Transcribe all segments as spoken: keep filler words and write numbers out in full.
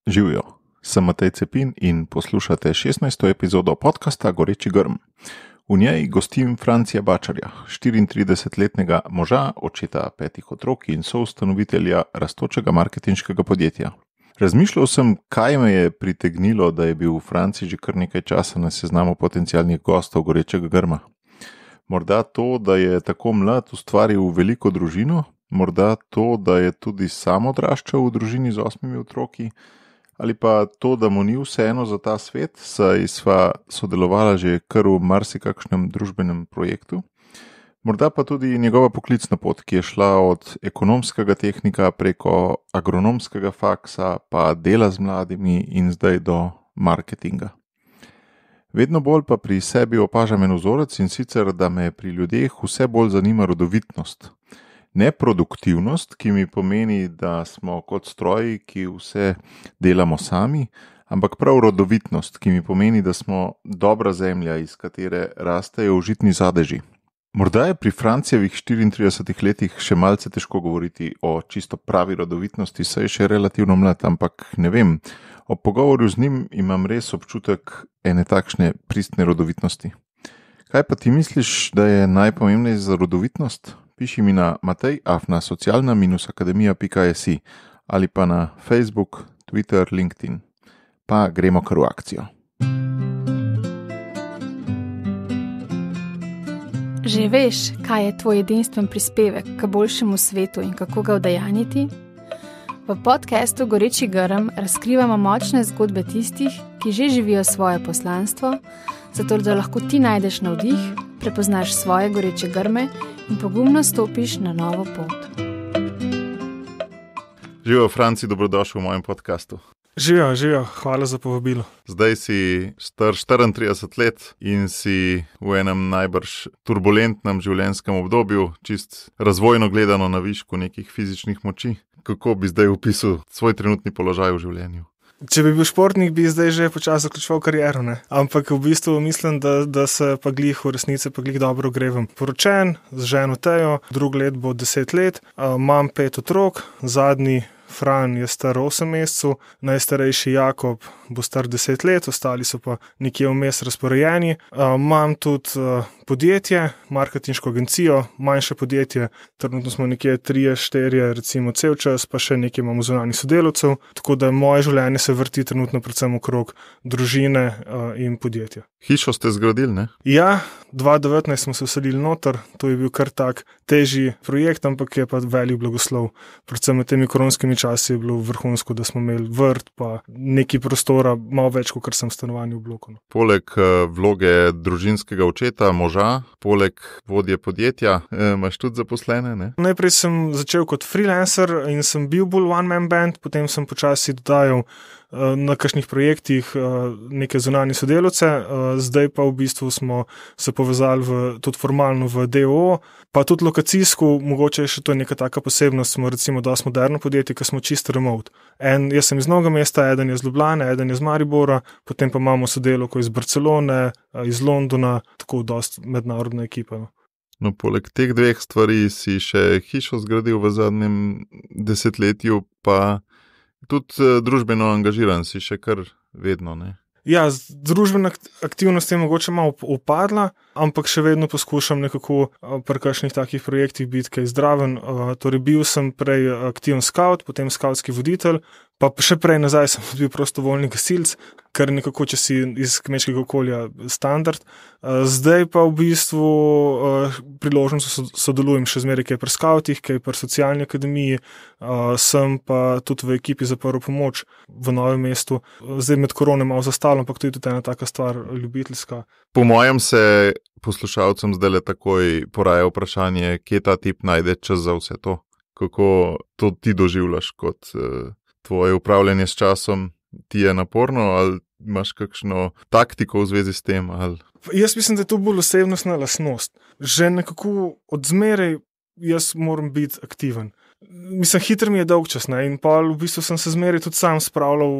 Živijo, sem Matej Cepin in poslušate šestnajsto epizodo podcasta Goreči grm. V njej gostim Francija Bačarja, štiriintridesetletnega moža, očeta petih otrok in soustanovitelja rastočega marketinškega podjetja. Razmišljal sem, kaj me je pritegnilo, da je bil Franci že kar nekaj časa na seznamu potencialnih gostov Gorečega grma. Morda to, da je tako mlad ustvaril veliko družino, morda to, da je tudi sam odraščal v družini z osmimi otroki, ali pa to, da mu ni vseeno za ta svet, saj sva sodelovala že kar v marsikakšnem družbenem projektu. Morda pa tudi njegova poklicna pot, ki je šla od ekonomskega tehnika preko agronomskega faksa, pa dela z mladimi in zdaj do marketinga. Vedno bolj pa pri sebi opažam en vzorec, in sicer, da me pri ljudeh vse bolj zanima rodovitnost. Ne produktivnost, ki mi pomeni, da smo kot stroji, ki vse delamo sami, ampak prav rodovitnost, ki mi pomeni, da smo dobra zemlja, iz katere rastejo užitni sadeži. Morda je pri Francijevih štiriintridesetih letih še malce težko govoriti o čisto pravi rodovitnosti, saj je še relativno mlad, ampak ne vem, ob pogovoru z njim imam res občutek ene takšne pristne rodovitnosti. Kaj pa ti misliš, da je najpomembnejše za rodovitnost? Piši mi na matej afna socialna akademija pika si ali pa na Facebook, Twitter, LinkedIn. Pa gremo kar v akcijo. Že veš, kaj je tvoj edinstven prispevek k boljšemu svetu in kako ga udejanjiti? V podcastu Goreči grm razkrivamo močne zgodbe tistih, ki že živijo svoje poslanstvo, zato da lahko ti najdeš navdih, prepoznaš svoje goreče grme in pogumno stopiš na novo pot. Živijo, Franci, dobrodošel v mojem podcastu. Živijo, živijo, hvala za povabilo. Zdaj si star štiriintrideset let in si v enem najbrž turbulentnem življenjskem obdobju, čist razvojno gledano na višku nekih fizičnih moči. Kako bi zdaj opisal svoj trenutni položaj v življenju? Če bi bil športnik, bi zdaj že počasi zaključoval kariero, ne? Ampak v bistvu mislim, da, da se pa glih v resnici pa glih dobro ogrevam. Poročen, z ženo Tejo, drug let bo deset let, imam pet otrok, zadnji Fran je star osem mesecev, najstarejši Jakob bo star deset let, ostali so pa nekje vmes razporejeni. Imam tudi podjetje, marketinško agencijo, manjše podjetje, trenutno smo nekje trije, štirje, recimo cel čas, pa še nekaj imamo zunanjih sodelavcev, tako da moje življenje se vrti trenutno predvsem okrog družine in podjetja. Hišo ste zgradili, ne? Ja, dva tisoč devetnajst smo se vselili noter, to je bil kar tak težji projekt, ampak je pa velik blagoslov. Predvsem med temi koronskimi časi je bilo vrhunsko, da smo imeli vrt, pa nekaj prostora, malo več, kot sem v stanovanju v bloku. Poleg uh, vloge družinskega očeta, moža, poleg vodje podjetja, eh, imaš tudi zaposlene, ne? Najprej sem začel kot freelancer in sem bil bolj one-man band, potem sem počasi dodajal na kakšnih projektih neke zunanje sodelavce, zdaj pa v bistvu smo se povezali v, tudi formalno v D O O, pa tudi lokacijsko, mogoče še to je neka taka posebnost, smo recimo dosti moderno podjetje, ki smo čisto remote. En, jaz sem iz Novega mesta, eden je iz Ljubljane, eden je iz Maribora, potem pa imamo sodelavko iz Barcelone, iz Londona, tako dosti mednarodna ekipa. No. No, poleg teh dveh stvari si še hišo zgradil v zadnjem desetletju, pa tudi družbeno angažiran si še kar vedno, ne? Ja, družbena aktivnost je mogoče malo upadla, ampak še vedno poskušam nekako pri kakšnih takih projektih biti kaj zdraven. Torej bil sem prej aktiven scout, potem skautski voditelj, pa še prej nazaj sem bil prostovoljni gasilc, kar nekako, če si iz kmečkega okolja standard. Zdaj pa v bistvu priložnost sodelujem še zmeraj kaj pri skautih, kaj pri socialni akademiji, sem pa tudi v ekipi za prvo pomoč v Novem mestu. Zdaj med korone malo zastalo, ampak to je tudi ena taka stvar ljubiteljska. Po mojem se poslušalcem zdaj le takoj poraja vprašanje, kje ta tip najde čas za vse to? Kako to ti doživljaš kot uh, tvoje upravljanje s časom? Ti je naporno ali imaš kakšno taktiko v zvezi s tem? Ali... Jaz mislim, da je to bolj osebnostna lastnost. Že nekako odzmeraj jaz moram biti aktiven. Mislim, hitro mi je dolgčas, ne? In pa v bistvu sem se zmeraj tudi sam spravljal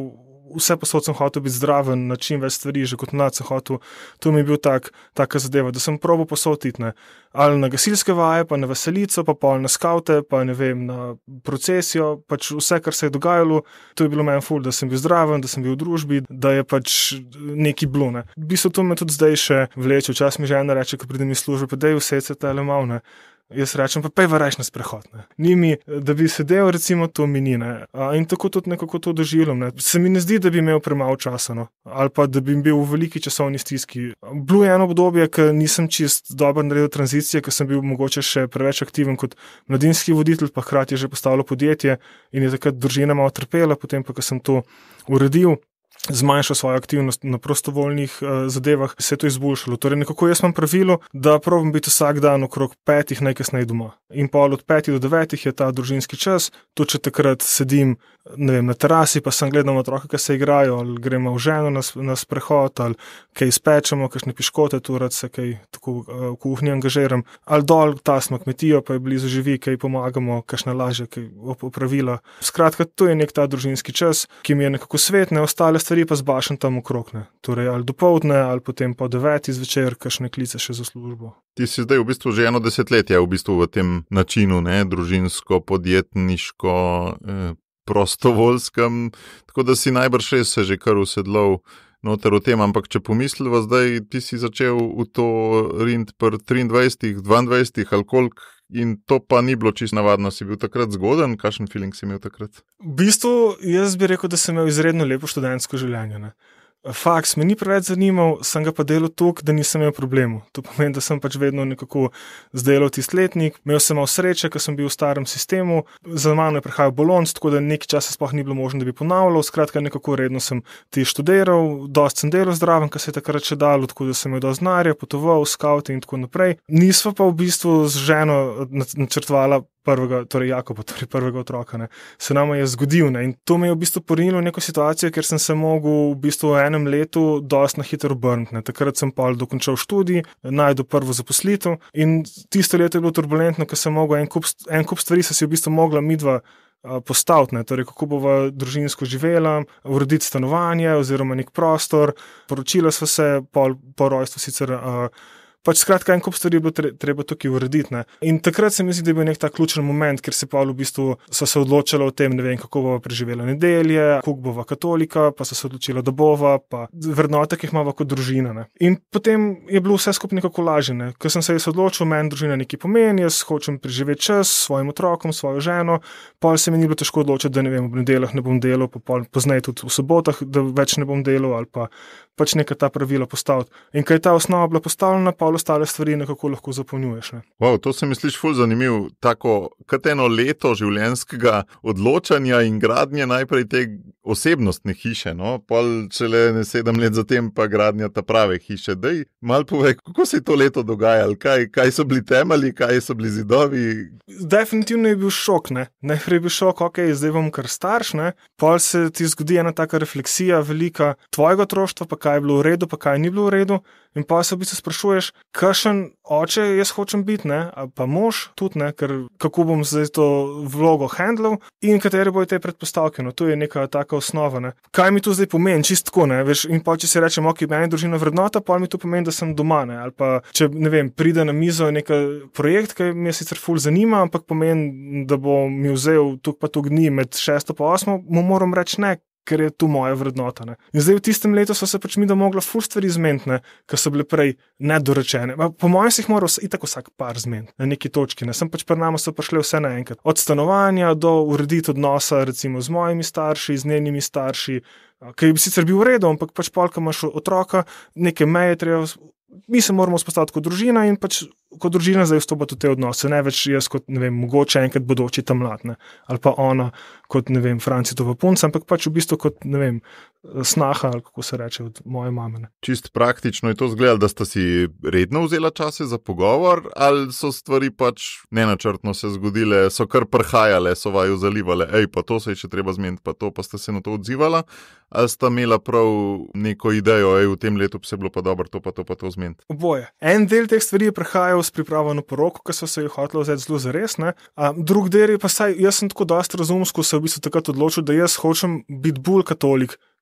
vse posod sem hotel biti zdraven, na čim več stvari, že kot mlad sem hotel. To mi je bil tak, taka zadeva, da sem probal posod iti, ne. Ali na gasilske vaje, pa na veselico, pa pol na skavte, pa ne vem, na procesijo, pač vse, kar se je dogajalo, to je bilo meni ful, da sem bil zdraven, da sem bil v družbi, da je pač neki bilo, ne. V bistvu to me tudi zdaj še vleče, včasih mi žena reče, ko pridem iz službe, pa dej vse se tale mal, ne. Jaz rečem, pa pej varajš na sprehod, ne. Ni mi, da bi sedel, recimo, to mi ni, ne. In tako tudi nekako to doživljam, ne. Se mi ne zdi, da bi imel premalo časa, no. Ali pa, da bi bil v veliki časovni stiski. Bilo je eno obdobje, ko nisem čist dobro naredil tranzicije, ko sem bil mogoče še preveč aktiven kot mladinski voditelj, pa hkrati že postavilo podjetje in je takrat družina malo trpela, potem pa, ko sem to uredil, zmanjšal svojo aktivnost na prostovoljnih uh, zadevah, se je to izboljšalo. Torej nekako jaz imam pravilo, da probam biti vsak dan okrog petih najkasneje doma. In pol od petih do devetih je ta družinski čas, tudi če takrat sedim, ne vem, na terasi, pa sem gledam otroke, ki se igrajo, ali gremo v ženo na, na sprehod, ali kaj spečemo, kakšne piškote, tu rad se kaj tako uh, v kuhinji angažiram, ali dol, ta smo kmetijo, pa je blizu živi, kaj pomagamo, kakšna lažja, kaj opravila. Skratka, to je nek ta družinski čas, ki mi je nekako svetne, ostale stvari pa zbašam tam okrog, ne. Torej, ali dopoldne, ali potem po devetih zvečer, kakšne klice še za službo. Ti si zdaj v bistvu že eno desetletje v bistvu v tem načinu, ne, družinsko, podjetniško, eh, prostovoljskem, tako da si najbrž res se že kar usedlal noter v tem, ampak če pomisliva zdaj, ti si začel v to rind pri triindvajsetih, dvaindvajsetih ali koliko, in to pa ni bilo čisto navadno, si bil takrat zgoden, kakšen feeling si imel takrat? V bistvu, jaz bi rekel, da sem imel izredno lepo študentsko življenje, ne. Faks me ni preveč zanimal, sem ga pa delal toliko, da nisem imel problemov. To pomeni, da sem pač vedno nekako zdelal tisti letnik. Imel sem malo sreče, ker sem bil v starem sistemu, za mano je prihajal bolonc, tako da nekaj časa sploh ni bilo možno, da bi ponavljal. Skratka, nekako redno sem ti študiral, dosti sem delal zdraven, kar se je takrat še dalo, tako da sem imel dosti denarja, potoval, skavte in tako naprej. Nisva pa v bistvu z ženo načrtovala prvega, torej Jakoba, torej prvega otroka, ne. Se nama je zgodil, ne. In to me je v bistvu porinilo v neko situacijo, kjer sem se mogel v bistvu v enem letu dosti na hitro obrniti, ne. Takrat sem pa dokončal študij, najdel prvo zaposlitev in tisto leto je bilo turbulentno, ker sem mogel en kup, en kup stvari, se si v bistvu mogla midva postaviti, ne. Torej, kako bova družinsko živela, urediti stanovanje oziroma nek prostor, poročila sva se, po, po rojstvu sicer uh, Pač skratka, en kup stvari je bilo treba tukaj urediti, ne. In takrat se mi zdi, da je bil nek ta ključen moment, ker se pa v bistvu so se odločila o tem, ne vem, kako bova preživela nedelje, koliko bova katolika, pa so se odločila, da bova, pa vrednote, ki jih imava kot družina, ne. In potem je bilo vse skupaj nekako lažje, ne. Ko sem se jaz odločil, meni družina nekaj pomeni, jaz hočem preživeti čas s svojim otrokom, svojo ženo, pol se mi ni bilo težko odločiti, da ne vem, ob nedeljah ne bom delal, pa pol pozneje tudi v sobotah, da več ne bom delal, ali pa pač neka ta pravila postaviti. In ko je ta osnova bila postavljena, pa ostale stvari nekako lahko zapolnjuješ, ne. Wow, to se mi sliši ful zanimiv, tako kot eno leto življenjskega odločanja in gradnje najprej te osebnostne hiše, no, pol šele ne sedem let zatem pa gradnja ta prave hiše. Daj, malo povej, kako se je to leto dogajalo, kaj, kaj so bili temelji, kaj so bili zidovi? Definitivno je bil šok, ne. Najprej je bil šok, ok, zdaj bom kar starš, ne, pol se ti zgodi ena taka refleksija velika tvojega otroštva, pa kaj je bilo v redu, pa kaj ni bilo v redu. In pa se v bistvu sprašuješ, kakšen oče jaz hočem biti, ne, pa mož tudi, ne, ker kako bom zdaj to vlogo handlal in katere bojo te predpostavke, no, to je neka taka osnova, ne. Kaj mi to zdaj pomeni, čisto tako, ne, veš, in pa če si rečem, ok, meni je družina vrednota, pa mi to pomeni, da sem doma, ne, ali pa če, ne vem, pride na mizo neka projekt, ki me sicer ful zanima, ampak pomeni, da bo mi vzel tuk pa tuk dni med šesto pa osmo, mu moram reči ne, ker je tu moja vrednota, ne. In zdaj v tistem letu so se pač mi da mogla ful stvari zmeniti, ne, ker so bile prej nedorečene. Po mojem si jih moral itak vsak par zmeniti na neki točki, ne. Sem pač pri nama so prišle vse naenkrat. Od stanovanja do urediti odnosa recimo z mojimi starši, z njenimi starši, ki bi sicer bil v redu, ampak pač pol, ko imaš otroka, neke meje treba, mi se moramo vzpostaviti kot družina in pač kot družina zdaj vstopati v te odnose, ne več jaz kot, ne vem, mogoče enkrat bodoči ta mlad, ne, ali pa ona kot, ne vem, Francitova punca, ampak pač v bistvu kot, ne vem, snaha, ali kako se reče, od moje mame, ne. Čist praktično je to izgledalo, da sta si redno vzela čase za pogovor, ali so stvari pač nenačrtno se zgodile, so kar prhajale, so vaju zalivale, ej, pa to se je še treba zmeniti, pa to, pa sta se na to odzivala, ali sta imela prav neko idejo, ej, v tem letu se je bilo pa dobro, to pa to pa to zmeniti? Oboje. En del teh stvari je prihajal s pripravo na poroko, ko so se jo hotela vzeti zelo zares, ne. A, drug del je pa saj, jaz sem tako dosti razumsko se v bistvu takrat odločil, da jaz hočem biti bolj katolik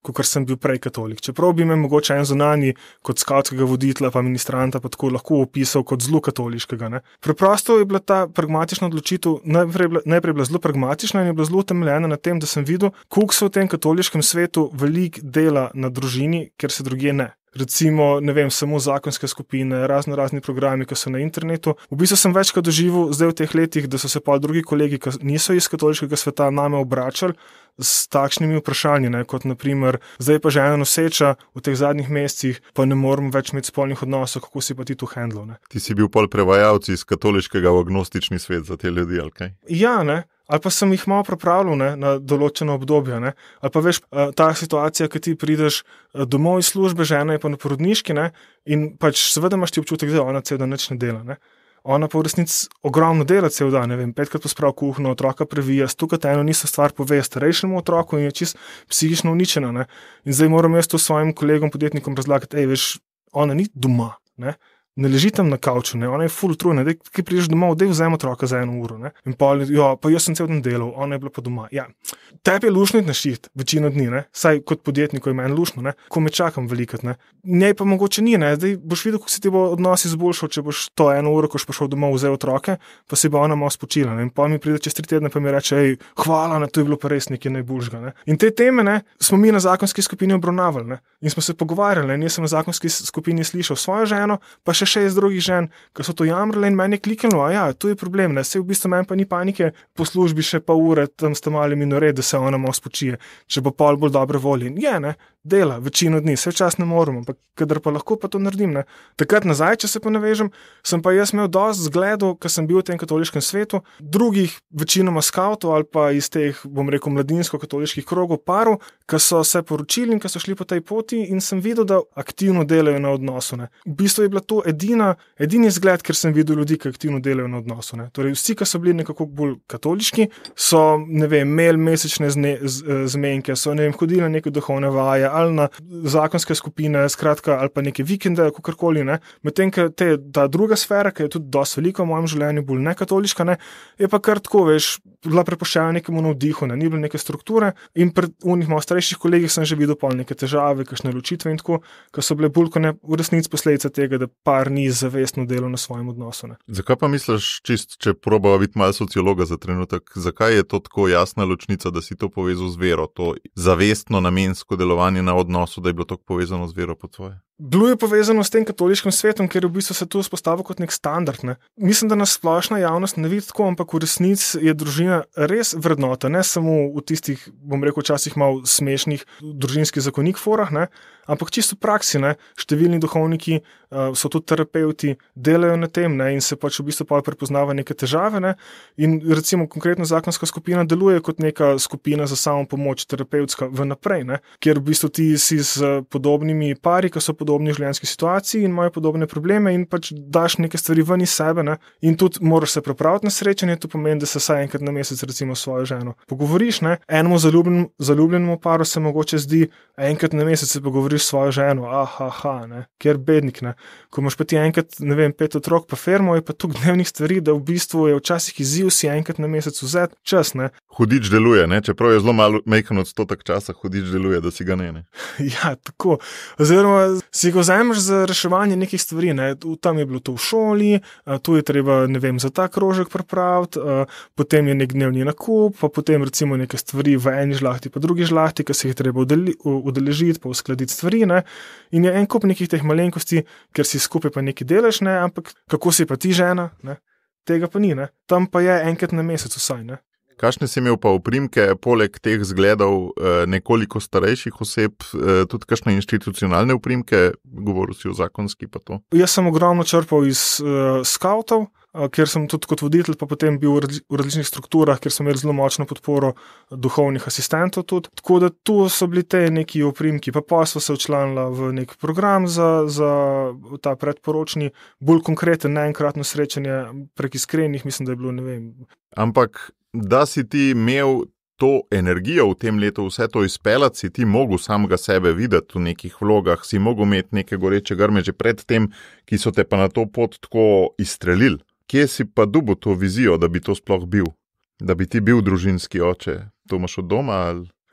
kot sem bil prej katolik. Čeprav bi me mogoče en zunanji kot skavtskega voditelja pa ministranta pa tako lahko opisal kot zelo katoliškega. Ne. Preprosto je bila ta pragmatična odločitev najprej, najprej bila zelo pragmatična in je bila zelo temeljena na tem, da sem videl, koliko se v tem katoliškem svetu veliko dela na družini, ker se drugje ne. Recimo, ne vem, samo zakonske skupine, razno razni programi, ki so na internetu. V bistvu sem večkrat doživel zdaj v teh letih, da so se pa drugi kolegi, ki niso iz katoliškega sveta, name obračali s takšnimi vprašanji, ne, kot naprimer, zdaj pa žena noseča v teh zadnjih mesecih, pa ne morem več imeti spolnih odnosov, kako si pa ti to handlal, ne. Ti si bil pol prevajalci iz katoliškega v agnostični svet za te ljudi, ali kaj? Ja, ne. Ali pa sem jih malo pripravljal ne, na določeno obdobje. Ne. Ali pa veš, ta situacija, ki ti prideš domov iz službe, žena je pa na porodniški ne, in pač seveda imaš ti občutek, da ona cel dan nič ne dela. Ne. Ona pa v resnici ogromno dela cel dan, ne vem, petkrat posprav kuhno, otroka previja, stukati eno niso stvar pove starejšemu otroku in je čist psihično uničena. Ne. In zdaj moram jaz to svojim kolegom, podjetnikom razlagati, ej, veš, ona ni doma, ne. Ne leži tam na kavču, ne, ona je ful utrujena, dej, ki prideš domov, dej vzem otroka za eno uro, ne, in pa, ja, pa jaz sem cel dan delal, ona je bila pa doma, ja. Tebi je lušno iti na šiht, večino dni, ne, saj kot podjetniku je meni lušno, ne, ko me čakam velikrat, ne, njej pa mogoče ni, ne, zdaj boš videl, kako se ti bo odnos izboljšal, če boš to eno uro, ko boš prišel domov, vzel otroke, pa si bo ona malo spočila, ne, in pa mi pride čez tri tedne, pa mi reče, ej, hvala, ne, to je bilo pa res nekaj najboljšega, ne. In te teme, ne, smo mi na zakonski skupini obravnavali, ne, in smo se pogovarjali, in jaz sem na zakonski skupini slišal svojo ženo, pa še šest drugih žen, ki so to jamrali in meni je kliknilo, a ja, to je problem, ne, saj v bistvu meni pa ni panike, po službi še pa ure, tam sta mali minore, da se ona malo spočije, če bo pol bolj dobre volje. In je, ne, dela, večino dni, vse čas ne moremo, ampak kadar pa lahko, pa to naredim, ne. Takrat nazaj, če se pa navežem, sem pa jaz imel dosti zgledov, ker sem bil v tem katoliškem svetu, drugih večinoma skavtov ali pa iz teh, bom rekel, mladinsko-katoliških krogov parov, ki so se poročili in ki so šli po tej poti in sem videl, da aktivno delajo na odnosu, ne. V bistvu je bila to edina Edini zgled, ker sem videl ljudi, ki aktivno delajo na odnosu. Ne. Torej, vsi, ki so bili nekako bolj katoliški, so, ne vem, imeli mesečne zne, z, zmenke, so, ne vem, hodili na neke duhovne vaje ali na zakonske skupine, skratka, ali pa neke vikende, kakorkoli, ne. Medtem, ker te, ta druga sfera, ki je tudi dosti velika v mojem življenju, bolj nekatoliška, ne, je pa kar tako, veš, bila prepuščena nekemu navdihu, ne, ni bilo neke strukture in pred unih malo starejših kolegih sem že videl pol neke težave, kakšne ločitve in tako, ki so bile bolj kot ne v resnici posledica tega, da par ni zavestno delo na svojem odnosu. Ne. Zakaj pa misliš, čist, če probava biti malo sociologa za trenutek, zakaj je to tako jasna ločnica, da si to povezal z vero, to zavestno namensko delovanje na odnosu, da je bilo to povezano z vero po tvoje? Bilo je povezano s tem katoliškim svetom, ker je v bistvu se to vzpostavilo kot nek standard. Ne. Mislim, da nas splošna javnost ne vidi tako, ampak v resnici je družina res vrednota, ne samo v tistih, bom rekel, včasih malo smešnih družinskih zakonik forah, ne, ampak čisto v praksi, ne. Številni duhovniki uh, so tudi terapeuti, delajo na tem, ne, in se pač v bistvu pa prepoznava neke težave, ne, in recimo konkretno zakonska skupina deluje kot neka skupina za samo pomoč terapevtska vnaprej, ne, kjer v bistvu ti si z podobnimi pari, ki so podobni življenjski situaciji in imajo podobne probleme in pač daš neke stvari ven iz sebe, ne, in tudi moraš se pripraviti na srečanje, to pomeni, da se vsaj enkrat na mesec recimo s svojo ženo pogovoriš, ne, enemu zaljubljenemu, zaljubljenemu paru se mogoče zdi, enkrat na mesec se pogovoriš s svojo ženo, aha, aha, ne, ker bednik, ne, ko imaš pa ti enkrat, ne vem, pet otrok pa firmo, je pa toliko dnevnih stvari, da v bistvu je včasih izziv si enkrat na mesec vzeti čas, ne. Hudič deluje, ne, čeprav je zelo malo majhen odstotek časa, hudič deluje, da si ga ne, ne. Ja, tako, oziroma si ga vzameš za reševanje nekih stvari, ne, tam je bilo to v šoli, tu je treba, ne vem, za ta krožek pripraviti, potem je nek dnevni nakup, pa potem recimo neke stvari v eni žlahti, pa drugi žlahti, ki se jih treba udeležiti, pa uskladiti stvari, ne, in je en kup nekih teh malenkosti, ker si skupaj pa nekaj delaš, ne, ampak kako si pa ti žena, ne, tega pa ni, ne, tam pa je enkrat na mesec vsaj, ne. Kakšne si imel pa oprimke, poleg teh zgledov nekoliko starejših oseb, tudi kakšne institucionalne oprimke, govoril si o zakonski pa to? Jaz sem ogromno črpal iz uh, skavtov, uh, kjer sem tudi kot voditelj pa potem bil v, razli- v različnih strukturah, kjer sem imel zelo močno podporo duhovnih asistentov tudi. Tako da tu so bili te neki oprimki, pa pa sva se včlanila v nek program za, za ta predporočni, bolj konkreten, neenkratno srečanje prek iskrenih, mislim, da je bilo, ne vem. Ampak da si ti imel to energijo v tem letu vse to izpeljati, si ti mogel samega sebe videti v nekih vlogah, si mogel imeti neke goreče grme že pred tem, ki so te pa na to pot tako izstrelili. Kje si pa dobil to vizijo, da bi to sploh bil? Da bi ti bil družinski oče? To imaš od doma ali?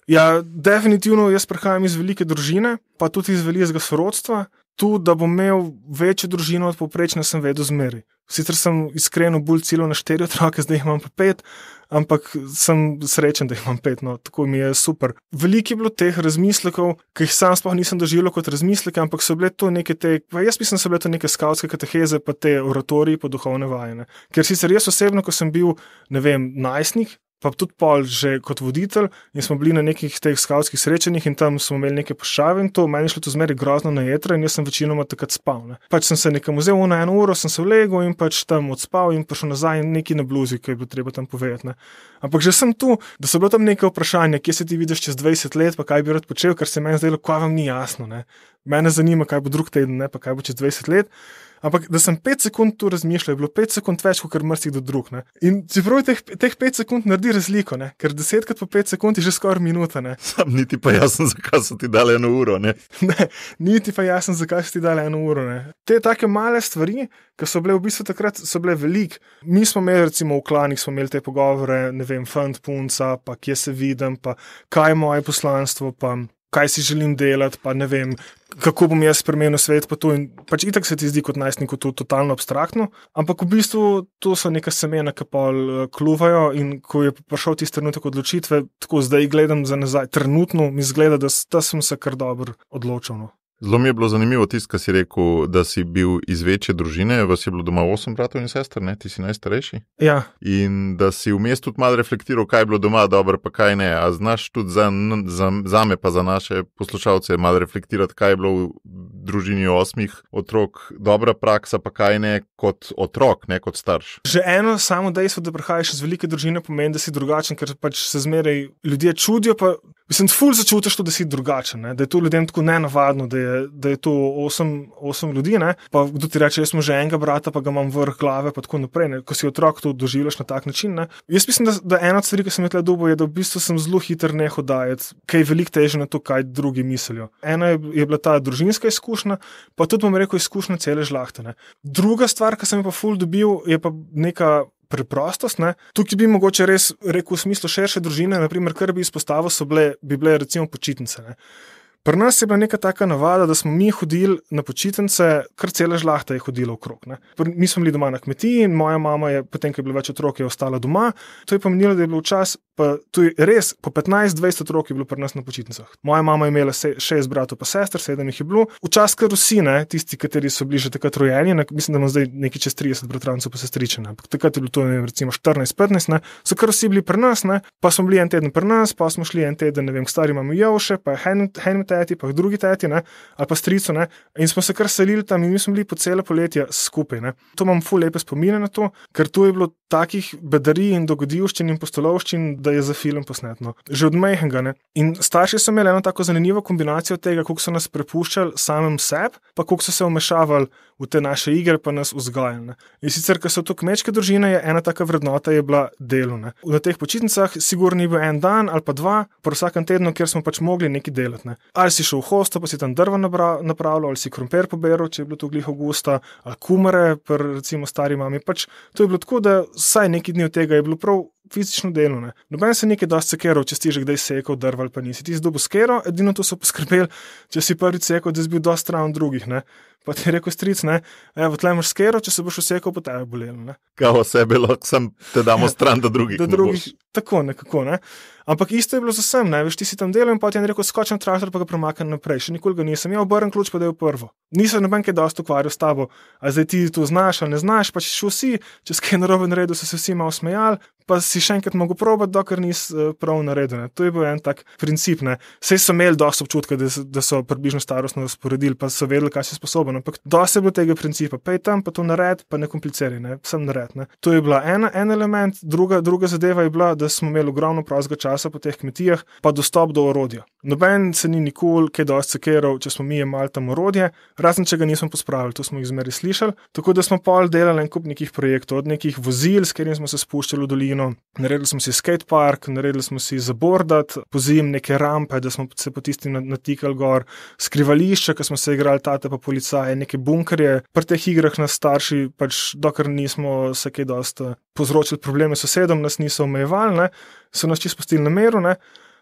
Ja, definitivno jaz prihajam iz velike družine, pa tudi iz velikega sorodstva. Tu, da bom imel večjo družino od povprečne, sem vedel zmeri. Sicer sem iskreno bolj ciljal na štiri otroke, zdaj jih imam pa pet, ampak sem srečen, da jih imam pet, no, tako mi je super. Veliko je bilo teh razmislekov, ki jih sam sploh nisem doživljal kot razmisleke, ampak so bile to neke te, jaz mislim, so bile to neke skavtske kateheze, pa te oratoriji, pa duhovne vajene. Ker sicer jaz osebno, ko sem bil, ne vem, najstnik, pa tudi pol že kot voditelj in smo bili na nekih teh skavtskih srečanjih in tam smo imeli neke pošave in to, meni je šlo to zmeraj grozno na jedra in jaz sem večinoma takrat spal. Ne. Pač sem se nekam vzel na eno uro, sem se vlegel in pač tam odspal in prišel nazaj in neki na bluzi, ki je bilo treba tam povedati. Ne. Ampak že sem tu, da so bilo tam neke vprašanja, kje se ti vidiš čez dvajset let, pa kaj bi rad počel, ker se meni zdelo, kaj vam ni jasno. Ne. Mene zanima, kaj bo drug teden, ne, pa kaj bo čez dvajset let. Ampak da sem pet sekund tu razmišljal, je bilo pet sekund več, kot kar mrstik do drug. Ne. In čeprav teh, teh pet sekund naredi razliko, ne. Ker desetkrat po pet sekund je že skoraj minuta. Ne. Sam niti pa jasno, zakaj so ti dali eno uro. Ne, ne niti pa jasno, zakaj so ti dali eno uro. Ne. Te take male stvari, ki so bile v bistvu takrat, so bile velik. Mi smo imeli recimo v klanih, smo imeli te pogovore, ne vem, fant, punca, pa kje se vidim, pa kaj je moje poslanstvo, pa kaj si želim delati, pa ne vem, kako bom jaz spremenil svet, pa to in pač itak se ti zdi kot najstniku to totalno abstraktno, ampak v bistvu to so neka semena, ki pol kluvajo in ko je prišel tisti trenutek odločitve, tako zdaj gledam za nazaj, trenutno mi zgleda, da, da sem se kar dobro odločil. No. Zelo mi je bilo zanimivo tisto, kar si rekel, da si bil iz večje družine, vas je bilo doma osem bratov in sester, ne? Ti si najstarejši. Ja. In da si vmes tudi malo reflektiral, kaj je bilo doma dobro, pa kaj ne. A znaš tudi za, za, za me, pa za naše poslušalce malo reflektirati, kaj je bilo v družini osmih otrok dobra praksa, pa kaj ne kot otrok, ne kot starš. Že eno samo dejstvo, da prihajaš iz velike družine, pomeni, da si drugačen, ker pač se zmeraj ljudje čudijo, pa mislim, ful začutiš to, da si drugačen, ne? Da je to ljudem tako nenavadno, da je da je to osem, osem ljudi, ne? Pa kdo ti reče, jaz sem že enega brata, pa ga imam vrh glave, pa tako naprej, ne? Ko si otrok, to doživljaš na tak način. Ne? Jaz mislim, da, da ena od stvari, ki sem je tle dobil, je, da v bistvu sem zelo hiter nehal dajati, kaj je veliko teže na to, kaj drugi mislijo. Ena je, je bila ta družinska izkušnja, pa tudi bom rekel izkušnja cele žlahte. Ne? Druga stvar, ki sem jo pa ful dobil, je pa neka preprostost. Ne? Tukaj bi mogoče res rekel v smislu širše družine, naprimer, kar bi izpostavil, so bile, bi bile recimo počitnice. Ne? Pri nas je bila neka taka navada, da smo mi hodili na počitnice, kar cela žlahta je hodila okrog. Ne. Mi smo bili doma na kmetiji in moja mama je, potem, ko je bilo več otrok, je ostala doma. To je pomenilo, da je bilo čas, pa to je res, po petnajst dvajset otrok je bilo pri nas na počitnicah. Moja mama je imela se, šest bratov pa sester, sedem jih je bilo. Včasih kar vsi, ne, tisti, kateri so bili že takrat rojeni, ne, mislim, da imam zdaj nekaj čez trideset bratrancev pa sestričen, ampak takrat je bilo to, ne vem, recimo štirinajst petnajst, ne, so kar vsi bili pri nas, ne, pa smo bili en teden pri nas, pa smo šli en teden, ne vem, k stari mami Jovše, pa hen, hen teti, pa drugi teti, ne, ali pa stricu, ne, in smo se kar selili tam in mi smo bili po cele poletje skupaj, ne. To imam ful lepe spomine na to, ker tu je bilo takih bedarij in dogodivščin in postolovščin, da je za film posnetno. Že od majhnega, ne. In starši so imeli eno tako zanimivo kombinacijo tega, koliko so nas prepuščali samem sebi, pa koliko so se vmešavali v te naše igre, pa nas vzgajali, ne. In sicer, ker so to kmečke družine, je ena taka vrednota je bila delo, ne. Na teh počitnicah sigurno ni bil en dan ali pa dva, po vsakem tednu, kjer smo pač mogli nekaj delati, ne. Ali si šel v hosto, pa si tam drva napravljal, ali si krompir poberal, če je bilo to glih avgusta, ali kumare, per recimo stari mami. Pač to je bilo tako, da vsaj nekaj dni od tega je bilo prav fizično delo. Ne. Noben se nekaj dosti sekeral, če si že kdaj sekal drva ali pa nisi. Ti si dobil skero, edino to so poskrbeli, če si prvič sekal, da si bil dosti stran drugih. Ne. Pa ti je rekel stric, ne, evo, tle imaš skero, če se boš vsekal, pa te je bolelo. Ne. Kao sebe lahko sem te damo stran, da drugih da drugih, tako nekako, ne. Ampak isto je bilo z vsem, ne, veš, ti si tam delal in pa ti je rekel, skočen traktor, pa ga premaknem naprej. Še nikoli ga nisem, ja, obrn ključ, pa da je v prvo. Nisem noben kaj dosti ukvarjal s tabo, a zdaj ti to znaš ali ne znaš, pa si šel vsi, če si kaj narobe naredil, so se vsi malo smejali, pa si še enkrat mogel probati, dokler nisi prav naredil. Ne. To je bil en tak princip. Ne. Sej so imeli dosti občutka, da, da so približno starostno razporedili, pa so vedeli, kaj si sposoben. Ampak dosti je bilo tega principa, pej tam, pa to nared, pa ne kompliciraj, ne, sem nared. Ne. To je bila ena, en element, druga, druga zadeva je bila, da smo imeli ogromno prostega časa po teh kmetijah, pa dostop do orodja. Noben se ni nikoli kaj dosti sekeral, če smo mi jemali tam orodje, razen če ga nismo pospravili, to smo jih zmeri slišali. Tako da smo pol delali en kup nekih projektov, od nekih vozil, s katerim smo se spuščali v dolino, naredili smo si skatepark, naredili smo si zabordat, pozim neke rampe, da smo se po tistim natikali gor, skrivališče, ko smo se igrali tate pa policaje, neke bunkerje. Pri teh igrah nas starši, pač dokler nismo se kaj dosti povzročili probleme s sosedom, nas niso omejevali, ne, so nas čisto spustili na meru, ne.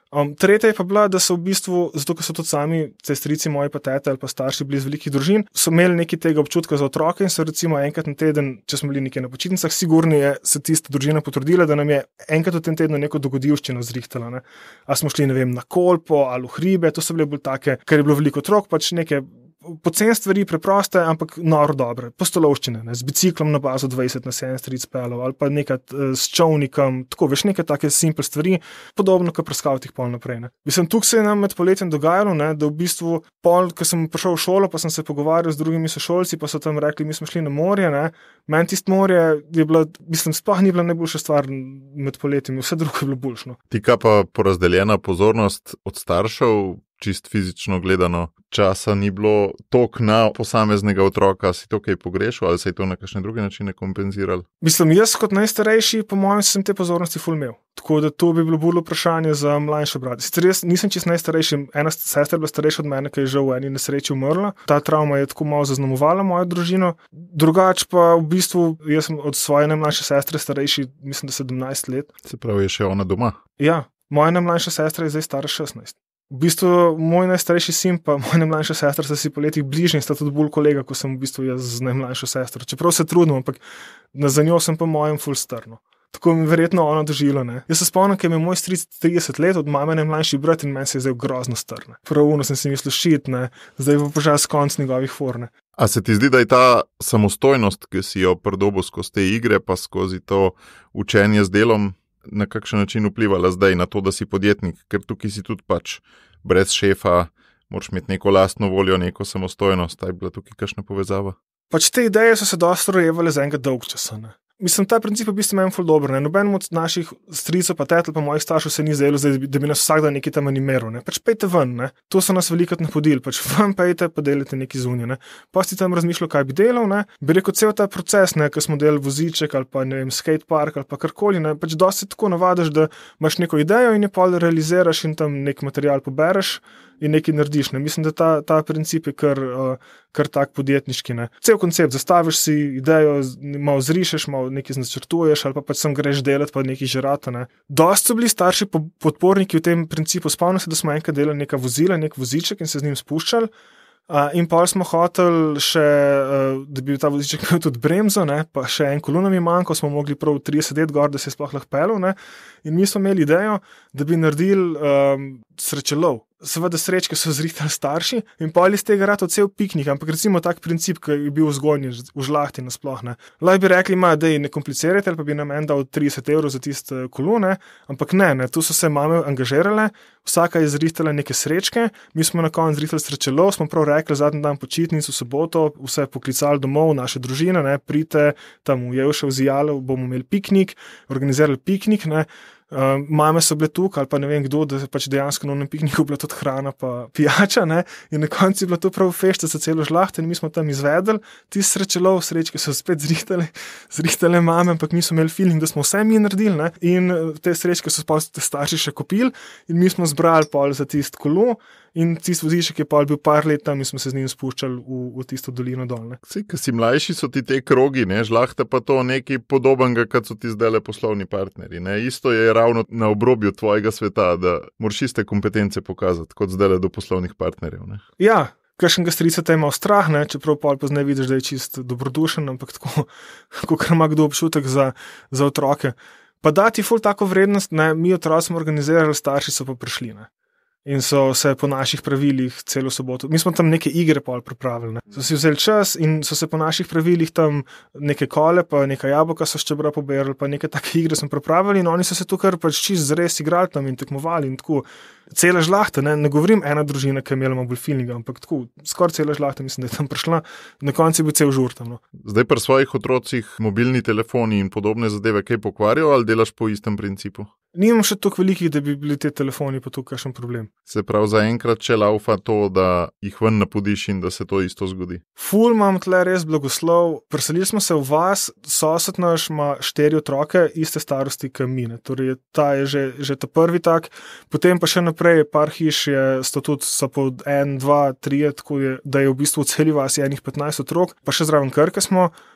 Um, tretja je pa bila, da so v bistvu, zato ker so tudi sami sestrici moji pa tete ali pa starši bili iz velikih družin, so imeli nekaj tega občutka za otroke in so recimo enkrat na teden, če smo bili nekje na počitnicah, sigurno je se tista družina potrudila, da nam je enkrat v tem tednu neko dogodivščino zrihtala. Ne. A smo šli, ne vem, na Kolpo ali v hribe, to so bile bolj take, ker je bilo veliko otrok, pač neke poceni stvari, preproste, ampak noro dobre, postolovščine, ne, z biciklom na bazo dvajset na sedem stric pelov ali pa nekaj s čovnikom, tako veš, neke take simple stvari, podobno kot pri skavtih pol naprej. Ne. Mislim, tukaj se je nam med poletjem dogajalo, ne, da v bistvu pol, ko sem prišel v šolo, pa sem se pogovarjal z drugimi sošolci, pa so tam rekli, mi smo šli na morje, ne, meni tisto morje je bilo, mislim, sploh ni bila najboljša stvar med poletjem, vse drugo je bilo boljšno. Ti kaj pa porazdeljena pozornost od staršev, čist fizično gledano, časa ni bilo tok na posameznega otroka, si to kaj pogrešal ali se je to na kakšne druge načine kompenziralo? Mislim, jaz kot najstarejši, po mojem, sem te pozornosti ful imel. Tako da to bi bilo bolj vprašanje za mlajše brate. Sicer jaz nisem čist najstarejši, ena sestra je bila starejša od mene, ki je žal v eni nesreči umrla. Ta travma je tako malo zaznamovala mojo družino. Drugač pa v bistvu, jaz sem od svoje najmlajše sestre starejši, mislim, da sedemnajst let. Se pravi, je še ona doma? Ja, moja najmlajša sestra je zdaj stara šestnajst. V bistvu moj najstarejši sin pa moja najmlajša sestra sta si po letih bližnji, sta tudi bolj kolega, ko sem v bistvu jaz z najmlajšo sestro. Čeprav se trudim, ampak za njo sem pa mojem ful strno. Tako mi verjetno ono doživelo, ne. Jaz se spomnim, ker je moj stric trideset let, od mame najmlajši brat in meni se je zdaj grozno strne. Pravuno sem si mislil šit, ne, zdaj bo požas konc njegovih forne. A se ti zdi, da je ta samostojnost, ki si jo pridobil skozi te igre, pa skozi to učenje z delom, na kakšen način vplivala zdaj na to, da si podjetnik, ker tukaj si tudi pač brez šefa, moraš imeti neko lastno voljo, neko samostojnost, je bila tukaj kakšna povezava? Pač te ideje so se dosti rojevale za enega dolg časa, ne. Mislim, ta princip je v bistvu meni ful dobro, ne. Nobenemu od naših stricov pa tetel pa mojih staršev se ni zdelo, da bi nas vsak dan nekaj tam animeral, ne. Pač pejte ven, ne. To so nas velikokrat napodili, pač ven pejte, pa delajte nekaj zunaj, ne. Pa si tam razmišljal, kaj bi delal, ne. Bi rekel, cel ta proces, ne, ko smo delali voziček ali pa, ne vem, skatepark ali pa karkoli, ne, pač dosti tako navadiš, da imaš neko idejo in jo pol realiziraš in tam nek material pobereš in nekaj narediš, ne. Mislim, da ta, ta princip je kar, uh, kar tak podjetniški, ne. Cel koncept, zastaviš si idejo, malo zrišeš, malo nekaj načrtuješ ali pa pač sem greš delati pa nekaj žerata, ne. Dosti so bili starši podporniki v tem principu. Spomnim se, da smo enkrat delali neka vozila, nek voziček in se z njim spuščali. Uh, in pol smo hoteli še, uh, da bi ta voziček imel tudi bremzo, ne, pa še en kolon nam je manjkal, smo mogli prav trideset let gor, da se je sploh lahko pelil, ne. In mi smo imeli idejo, da bi naredili um, srečelov. Seveda srečke so zrihtali starši in pol iz tega rad cel piknik, ampak recimo tak princip, ki je bil vzgojni v žlahti nasploh, ne. Lahko bi rekli, ma, dej, ne komplicirajte, ali pa bi nam en dal trideset evrov za tiste kolone, ampak ne, ne, tu so se mame angažirale, vsaka je zrihtala neke srečke, mi smo na koncu zrihtali srečelov, smo prav rekli, zadnji dan počitnic v soboto, vse poklicali domov, naše družine, ne, prite tam v Jevše v Zijalo, bomo imeli piknik, organizirali piknik, ne. Uh, mame so bile tukaj, ali pa ne vem kdo, da pač dejansko na onem pikniku bila tudi hrana pa pijača, ne, in na koncu je bila to prav fešta za celo žlahto in mi smo tam izvedeli, ti srečelov, srečke so spet zrihtale, zrihtale mame, ampak mi smo imeli feeling, da smo vse mi naredili, ne, in te srečke so pa te starši še kupili in mi smo zbrali pol za tist kolo in tist voziček je pol bil par let tam in smo se z njim spuščali v, v tisto dolino dol, ne. Sej, ko si mlajši, so ti te krogi, ne, žlahta pa to nekaj podobnega, kot so ti zdajle poslovni partnerji, ne, isto je ravno na obrobju tvojega sveta, da moraš iste kompetence pokazati, kot zdajle do poslovnih partnerjev, ne. Ja, kakšnega strica te ima strah, ne, čeprav pol pozneje vidiš, da je čist dobrodušen, ampak tako, kakor ima kdo občutek za, za otroke. Pa da ti ful tako vrednost, ne, mi otroci smo organizirali, starši so pa prišli, ne. In so se po naših pravilih celo soboto, mi smo tam neke igre pol pripravili, ne. So si vzeli čas in so se po naših pravilih tam neke kole, pa neka jabolka so ščebra poberali, pa neke take igre smo pripravili in oni so se tu kar pač čist zares igrali tam in tekmovali in tako. Cela žlahta, ne, ne govorim ena družina, ki je imela bolj feelinga, ampak tako, skoraj cela žlahta mislim, da je tam prišla, na koncu je bil cel žur tam, no. Zdaj pri svojih otrocih mobilni telefoni in podobne zadeve kaj pokvarijo ali delaš po istem principu? Nimam še toliko velikih, da bi bili te telefoni pa tukaj kakšen problem. Se pravi, zaenkrat če laufa to, da jih ven napodiš in da se to isto zgodi. Ful imam tle res blagoslov. Preselili smo se v vas, sosed naš ima štiri otroke iste starosti kot mi, ne. Torej ta je že, že ta prvi tak, potem pa še naprej par hiš je, sto tudi so po en, dva, trije, tako je, da je v bistvu v celi vasi enih petnajst otrok, pa še zraven Krke smo.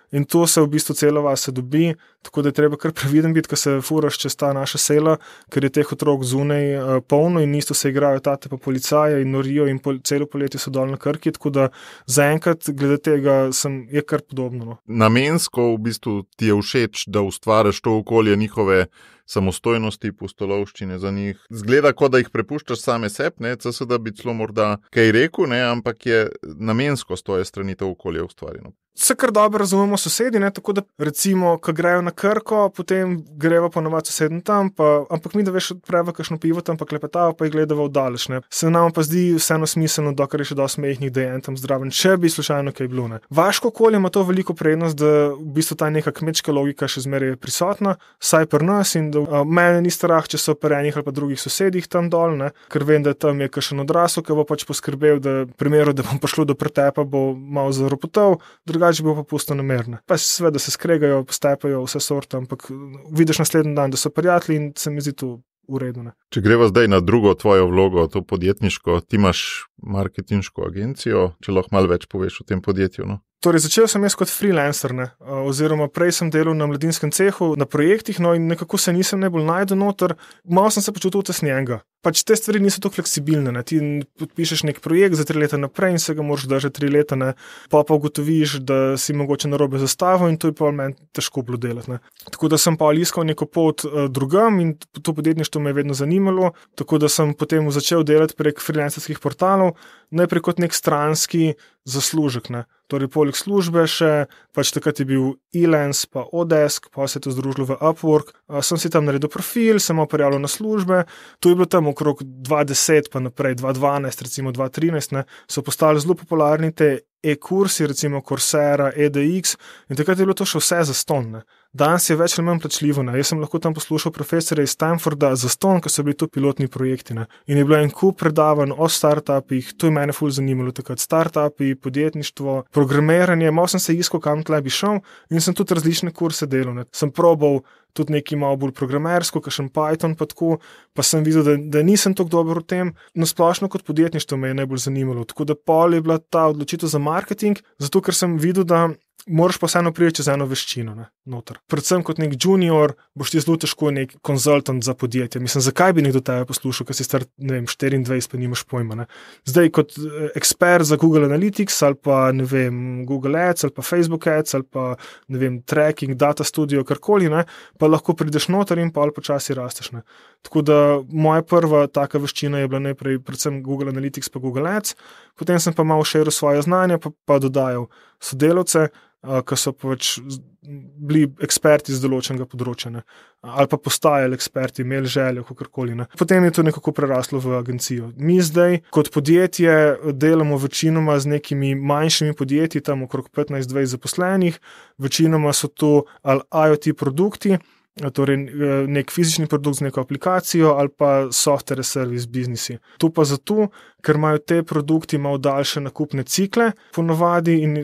in to se v bistvu celo vas dobi, tako da je treba kar previden biti, ko se furaš čez ta naša sela, ker je teh otrok zunaj uh, polno in isto se igrajo tate pa policaje in norijo in pol, celo poletje so dol na Krki, tako da zaenkrat glede tega sem, je kar podobno. No. Namensko v bistvu ti je všeč, da ustvariš to okolje njihove samostojnosti, pustolovščine za njih. Zgleda, kot da jih prepuščaš same sebi, ne, C S da bi celo morda kaj rekel, ne, ampak je namensko s tvoje strani to okolje ustvarjeno. Se kar dobro razumemo sosedi, ne, tako da recimo, ko grejo na Krko, potem greva ponovati sosedem tam, pa, ampak mi da veš odpreva kakšno pivo tam, pa klepetava, pa jih gledava oddaleč, ne. Se nam pa zdi vseeno smiselno, dokler je še dosti mehnih, da je en tam zdraven, če bi slučajno kaj bilo, ne. Vaško okolje ima to veliko prednost, da v bistvu ta neka kmečka logika še zmeraj je prisotna, saj pri nas in da a, mene ni strah, če so pri enih ali pa drugih sosedih tam dol, ne, ker vem, da tam je kakšen odrasel, ki bo pač poskrbel, da v primeru, da bom prišlo do pretepa, bo malo zaropotov, drugače bo pa pusto namerne. Pa seveda se skregajo, stepajo vse sorte, ampak vidiš naslednji dan, da so prijatelji in se mi zdi to v redu. Ne. Če greva zdaj na drugo tvojo vlogo, to podjetniško, ti imaš marketinško agencijo, če lahko malo več poveš o tem podjetju, no? Torej, začel sem jaz kot freelancer, ne, oziroma prej sem delal na mladinskem cehu, na projektih, no in nekako se nisem najbolj našel noter, malo sem se počutil utesnjenega. Pač te stvari niso tako fleksibilne, ne, ti podpišeš nek projekt za tri leta naprej in se ga moraš držati tri leta, ne, pa pa ugotoviš, da si mogoče narobe zastavil in to je pa meni težko bilo delati, ne. Tako da sem pa iskal neko pot uh, drugam in to podjetništvo me je vedno zanimalo, tako da sem potem začel delati prek freelancerskih portalov, najprej kot nek stranski zaslužek, ne. Torej, poleg službe še, pač takrat je bil Elance, pa Odesk, pa se je to združilo v Upwork, a, sem si tam naredil profil, sem oprijavljal na službe, to je bilo tam okrog dva deset pa naprej, dva dvanajst, recimo dva trinajst, ne, so postali zelo popularni te e-kursi, recimo Coursera, E D X in takrat je bilo to še vse zastonj, ne. Danes je več ali manj plačljivo, ne. Jaz sem lahko tam poslušal profesore iz Stanforda zastonj, ko so bili to pilotni projekti, ne. In je bilo en kup predavanj o startupih, to je mene ful zanimalo takrat, startupi, podjetništvo, programiranje, malo sem se iskal, kam tle bi šel in sem tudi različne kurse delal, ne. Sem probal tudi nekaj malo bolj programersko, kakšen Python pa tako, pa sem videl, da, da nisem tako dober v tem, no splošno kot podjetništvo me je najbolj zanimalo, tako da pol je bila ta odločitev za marketing, zato ker sem videl, da moraš pa vseeno priti čez eno veščino, ne, noter. Predvsem kot nek junior boš ti zelo težko nek konzultant za podjetje. Mislim, zakaj bi nekdo tebe poslušal, ker si star, ne vem, štiriindvajset pa nimaš pojma, ne. Zdaj kot ekspert za Google Analytics ali pa, ne vem, Google Ads ali pa Facebook Ads ali pa, ne vem, tracking, data studio, karkoli, ne, pa lahko prideš noter in pa ali počasi rasteš, ne. Tako da moja prva taka veščina je bila najprej predvsem Google Analytics pa Google Ads, potem sem pa malo širil svoje znanja, pa, pa dodajal sodelavce, ki so pač bili eksperti z določenega področja, ne. Ali pa postajali eksperti, imeli željo, kakorkoli, ne. Potem je to nekako preraslo v agencijo. Mi zdaj kot podjetje delamo večinoma z nekimi manjšimi podjetji, tam okrog petnajst dvajset zaposlenih, večinoma so to ali IoT produkti, torej nek fizični produkt z neko aplikacijo ali pa software as service biznisi. To pa zato, ker imajo te produkti malo daljše nakupne cikle ponavadi in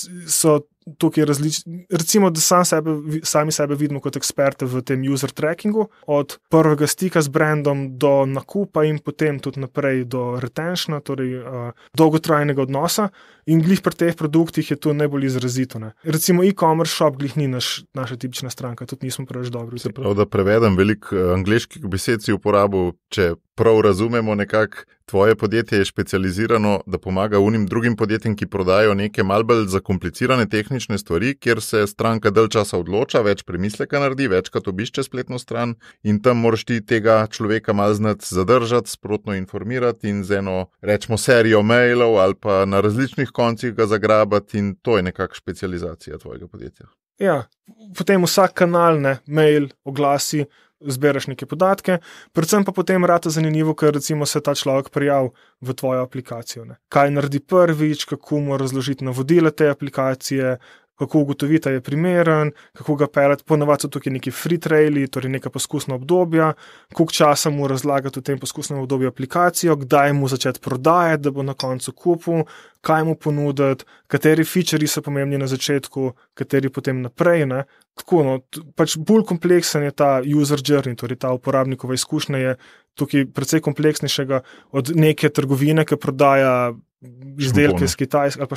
so tukaj različni, recimo, da sam sebe, sami sebe vidimo kot eksperte v tem user trackingu, od prvega stika z brandom do nakupa in potem tudi naprej do retentiona, torej uh, dolgotrajnega odnosa in glih pri teh produktih je to najbolj izrazito, ne. Recimo e-commerce shop glih ni naš, naša tipična stranka, tudi nismo preveč dobri. Se pravi, da prevedem veliko angleških besed si uporabil, če prav razumemo nekako, tvoje podjetje je specializirano, da pomaga unim drugim podjetjem, ki prodajo neke malo bolj zakomplicirane tehnične stvari, kjer se stranka dalj časa odloča, več premisleka naredi, večkrat obišče spletno stran in tam moraš ti tega človeka malo znati zadržati, sprotno informirati in z eno, rečemo, serijo mailov ali pa na različnih koncih ga zagrabati in to je nekako specializacija tvojega podjetja. Ja, potem vsak kanal, ne, mail, oglasi, zberaš neke podatke, predvsem pa potem rata zanimivo, ker recimo se ta človek prijav v tvojo aplikacijo, ne. Kaj naredi prvič, kako mu razložiti navodila te aplikacije, kako ugotoviti, da je primeren, kako ga peljati, ponavadi so tukaj neki free traili, torej neka poskusna obdobja, koliko časa mu razlagati v tem poskusnem obdobju aplikacijo, kdaj mu začeti prodajati, da bo na koncu kupil, kaj mu ponuditi, kateri featurji so pomembni na začetku, kateri potem naprej, ne. Tako, no, pač bolj kompleksen je ta user journey, torej ta uporabnikova izkušnja je tukaj precej kompleksnejšega od neke trgovine, ki prodaja izdelke iz Kitajske ali pa šam,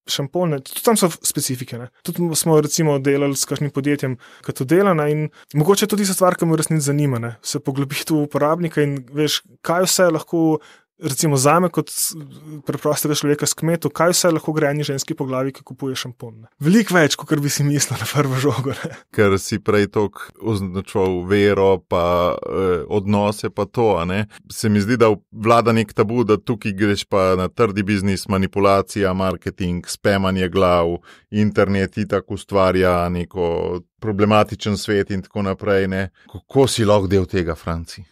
šampone, tudi tam so specifike. Ne. Tudi smo recimo delali s kakšnim podjetjem, ki to dela, ne, in mogoče tudi tista stvar, ki me v resnici zanima, ne, se poglobiti v uporabnika in veš, kaj vse lahko recimo zame kot preprostega človeka s kmetu, kaj vse lahko gre eni ženski po glavi, ki kupuje šampon. Ne. Veliko več, kot bi si mislil na prvo žogo. Ne. Ker si prej toliko označoval vero, pa eh, odnose, pa to, a ne. Se mi zdi, da vlada nek tabu, da tukaj greš pa na trdi biznis, manipulacija, marketing, spamanje glav, internet itak ustvarja neko problematičen svet in tako naprej. Ne. Kako si lahko del tega, Franci?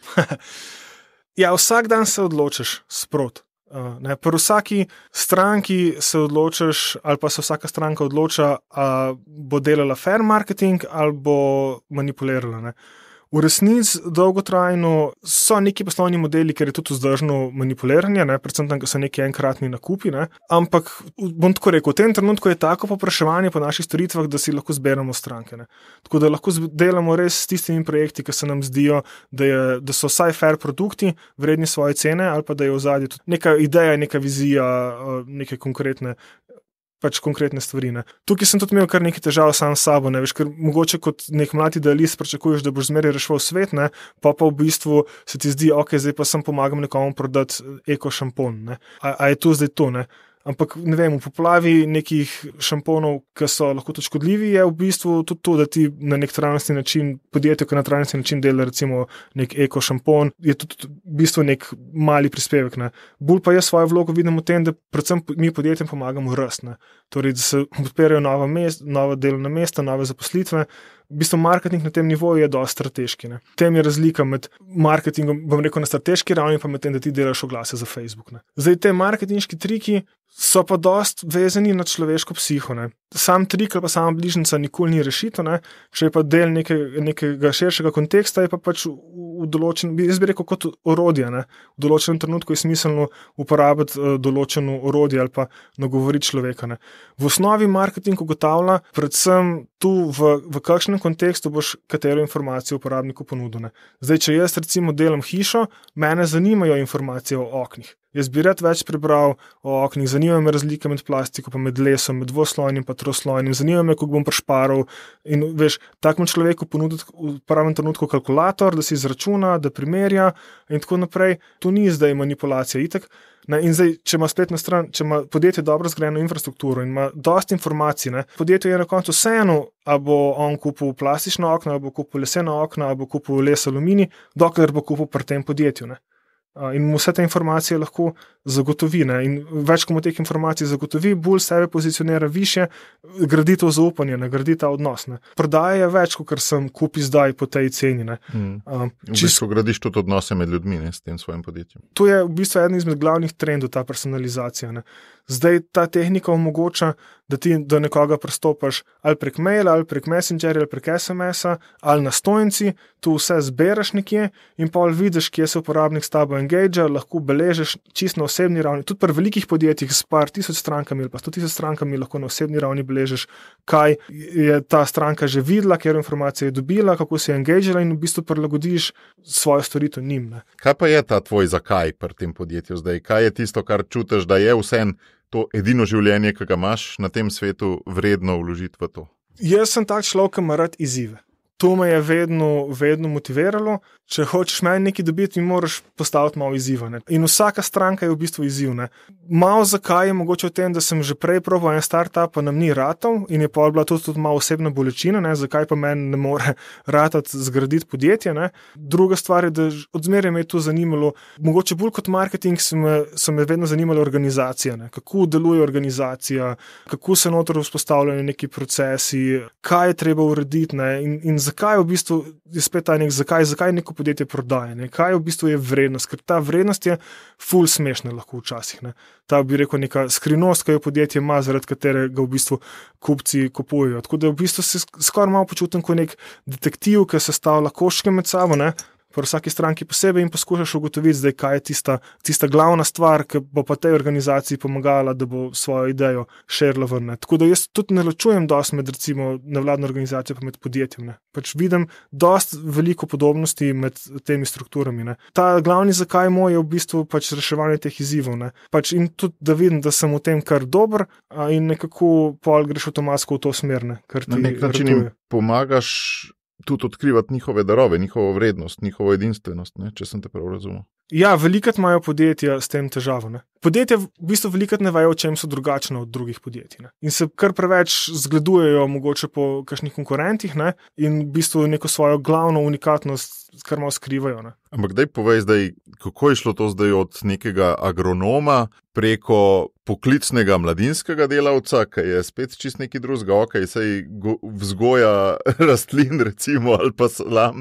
Ja, vsak dan se odločiš sprot. Uh, ne, pri vsaki stranki se odločiš, ali pa se vsaka stranka odloča, ali bo delala fair marketing ali bo manipulirala. Ne. V resnici dolgotrajno so neki poslovni modeli, ker je tudi vzdržno manipuliranje, ne, predvsem tam, ko so neki enkratni nakupi, ne, ampak bom tako rekel, v tem trenutku je tako povpraševanje po naših storitvah, da si lahko zberemo stranke. Ne. Tako da lahko delamo res s tistimi projekti, ki se nam zdijo, da, je, da so vsaj fair produkti, vredni svoje cene, ali pa da je v zadnji tudi neka ideja, neka vizija, neke konkretne pač konkretne stvari. Ne. Tukaj sem tudi imel kar nekaj težav sam s sabo, ne, veš, ker mogoče kot nek mlad idealist pričakuješ, da boš zmeraj reševal svet, ne, pa pa v bistvu se ti zdi, ok, zdaj pa sem pomagam nekomu prodati eko šampon. Ne. A, a je to zdaj to, ne? Ampak ne vem, v poplavi nekih šamponov, ki so lahko tudi škodljivi, je v bistvu tudi to, da ti na nek trajnostni način, podjetje, ki na trajnostni način dela recimo nek eko šampon, je tudi v bistvu nek mali prispevek. Ne. Bolj pa jaz svojo vlogo vidim v tem, da predvsem mi podjetjem pomagamo rasti. Torej, da se odpirajo nova, mest, nova delovna mesta, nove zaposlitve. V bistvu marketing na tem nivoju je dosti strateški. Ne. Tem je razlika med marketingom, bom rekel, na strateški ravni, pa med tem, da ti delaš oglase za Facebook. Ne. Zdaj, te marketinški triki so pa dosti vezani na človeško psiho. Ne. Sam trik ali pa sama bližnjica nikoli ni rešitev, ne. Če je pa del neke, nekega širšega konteksta, je pa pač v, v določen, jaz bi rekel kot orodje. Ne. V določenem trenutku je smiselno uporabiti uh, določeno orodje ali pa nagovoriti človeka. Ne. V osnovi marketing ugotavlja predvsem tu, v, v kakšnem kontekstu boš katero informacijo uporabniku ponudil. Ne. Zdaj, če jaz recimo delam hišo, mene zanimajo informacije o oknih. Jaz bi rad več prebral o oknih, zanima me razlike med plastiko, pa med lesom, med dvoslojnim pa troslojnim, zanima me, kako bom prešparal in veš, takemu človeku ponuditi v pravem trenutku kalkulator, da si izračuna, da primerja in tako naprej. To ni zdaj manipulacija itak. Ne, in zdaj, če ima spletna stran, če ima podjetje dobro zgrajeno infrastrukturo in ima dosti informacij, ne, podjetje je na koncu vseeno, a bo on kupil plastično okno, a bo kupil leseno okno, a bo kupil les aluminij, dokler bo kupil pri tem podjetju. Ne. In mu vse te informacije lahko zagotovi. Ne? In več, ko mu teh informacij zagotovi, bolj sebe pozicionira više, gradi to zaupanje, ne? Gradi ta odnos. Ne? Prodaja je več, kot sem kupi zdaj po tej ceni. Ne? Hmm. Um, v bistvu gradiš tudi odnose med ljudmi, ne, s tem svojim podjetjem. To je v bistvu eden izmed glavnih trendov, ta personalizacija. Ne? Zdaj ta tehnika omogoča, da ti do nekoga pristopaš ali prek maila, ali prek messengerja, ali prek es em es-a, ali na stojnici, tu vse zberaš nekje in pol vidiš, kje se uporabnik s tabo engagea, lahko beležiš čisto na osebni ravni. Tudi pri velikih podjetjih s par tisoč strankami ali pa sto tisoč strankami lahko na osebni ravni beležiš, kaj je ta stranka že videla, kjer informacije je dobila, kako se je engagela in v bistvu prilagodiš svojo storitev njim. Ne. Kaj pa je ta tvoj zakaj pri tem podjetju zdaj? Kaj je tisto, kar čutiš, da je vsem to edino življenje, ki ga imaš na tem svetu, vredno vložiti v to? Jaz sem tak človek, ki ima rad izzive. To me je vedno, vedno motiviralo. Če hočeš meni nekaj dobiti, mi moraš postaviti malo izziva. Ne? In vsaka stranka je v bistvu izziv. Ne? Malo zakaj je mogoče v tem, da sem že prej probal en startup, pa nam ni ratal in je pa bila tudi, tudi malo osebna bolečina, ne? Zakaj pa meni ne more ratati zgraditi podjetje. Ne? Druga stvar je, da odzmeraj me je to zanimalo, mogoče bolj kot marketing so me, so me vedno zanimale organizacije, ne? Kako deluje organizacija, kako se noter vzpostavljajo neki procesi, kaj je treba urediti, ne? In, in zakaj v bistvu je spet ta nek, zakaj, zakaj neko podjetje prodaje, ne? Kaj v bistvu je vrednost, ker ta vrednost je ful smešna lahko včasih. Ne? Ta bi rekel neka skrivnost, ki jo podjetje ima, zaradi katerega v bistvu kupci kupujejo. Tako da v bistvu se skoraj malo počutim kot nek detektiv, ki sestavlja koščke med sabo, ne? po vsaki stranki posebej in poskušaš ugotoviti, zdaj, kaj je tista, tista glavna stvar, ki bo pa tej organizaciji pomagala, da bo svojo idejo širila ven. Tako da jaz tudi ne ločujem dosti med recimo nevladno organizacijo pa med podjetjem. Ne. Pač vidim dosti veliko podobnosti med temi strukturami. Ne. Ta glavni zakaj moj je v bistvu pač reševanje teh izzivov. Ne. Pač in tudi, da vidim, da sem v tem kar dober in nekako pol greš avtomatsko v to smer. Ne, kar ti na nek način jim pomagaš tudi odkrivati njihove darove, njihovo vrednost, njihovo edinstvenost, ne, če sem te prav razumel. Ja, velikrat imajo podjetja s tem težavo. Ne. Podjetja v bistvu velikrat ne vejo, o čem so drugačne od drugih podjetij. Ne. In se kar preveč zgledujejo mogoče po kakšnih konkurentih, ne, in v bistvu neko svojo glavno unikatnost kar malo skrivajo. Ne. Ampak daj povej zdaj, kako je šlo to zdaj od nekega agronoma preko poklicnega mladinskega delavca, ki je spet čist neki drugega, ok, sej vzgoja rastlin recimo, ali pa salam,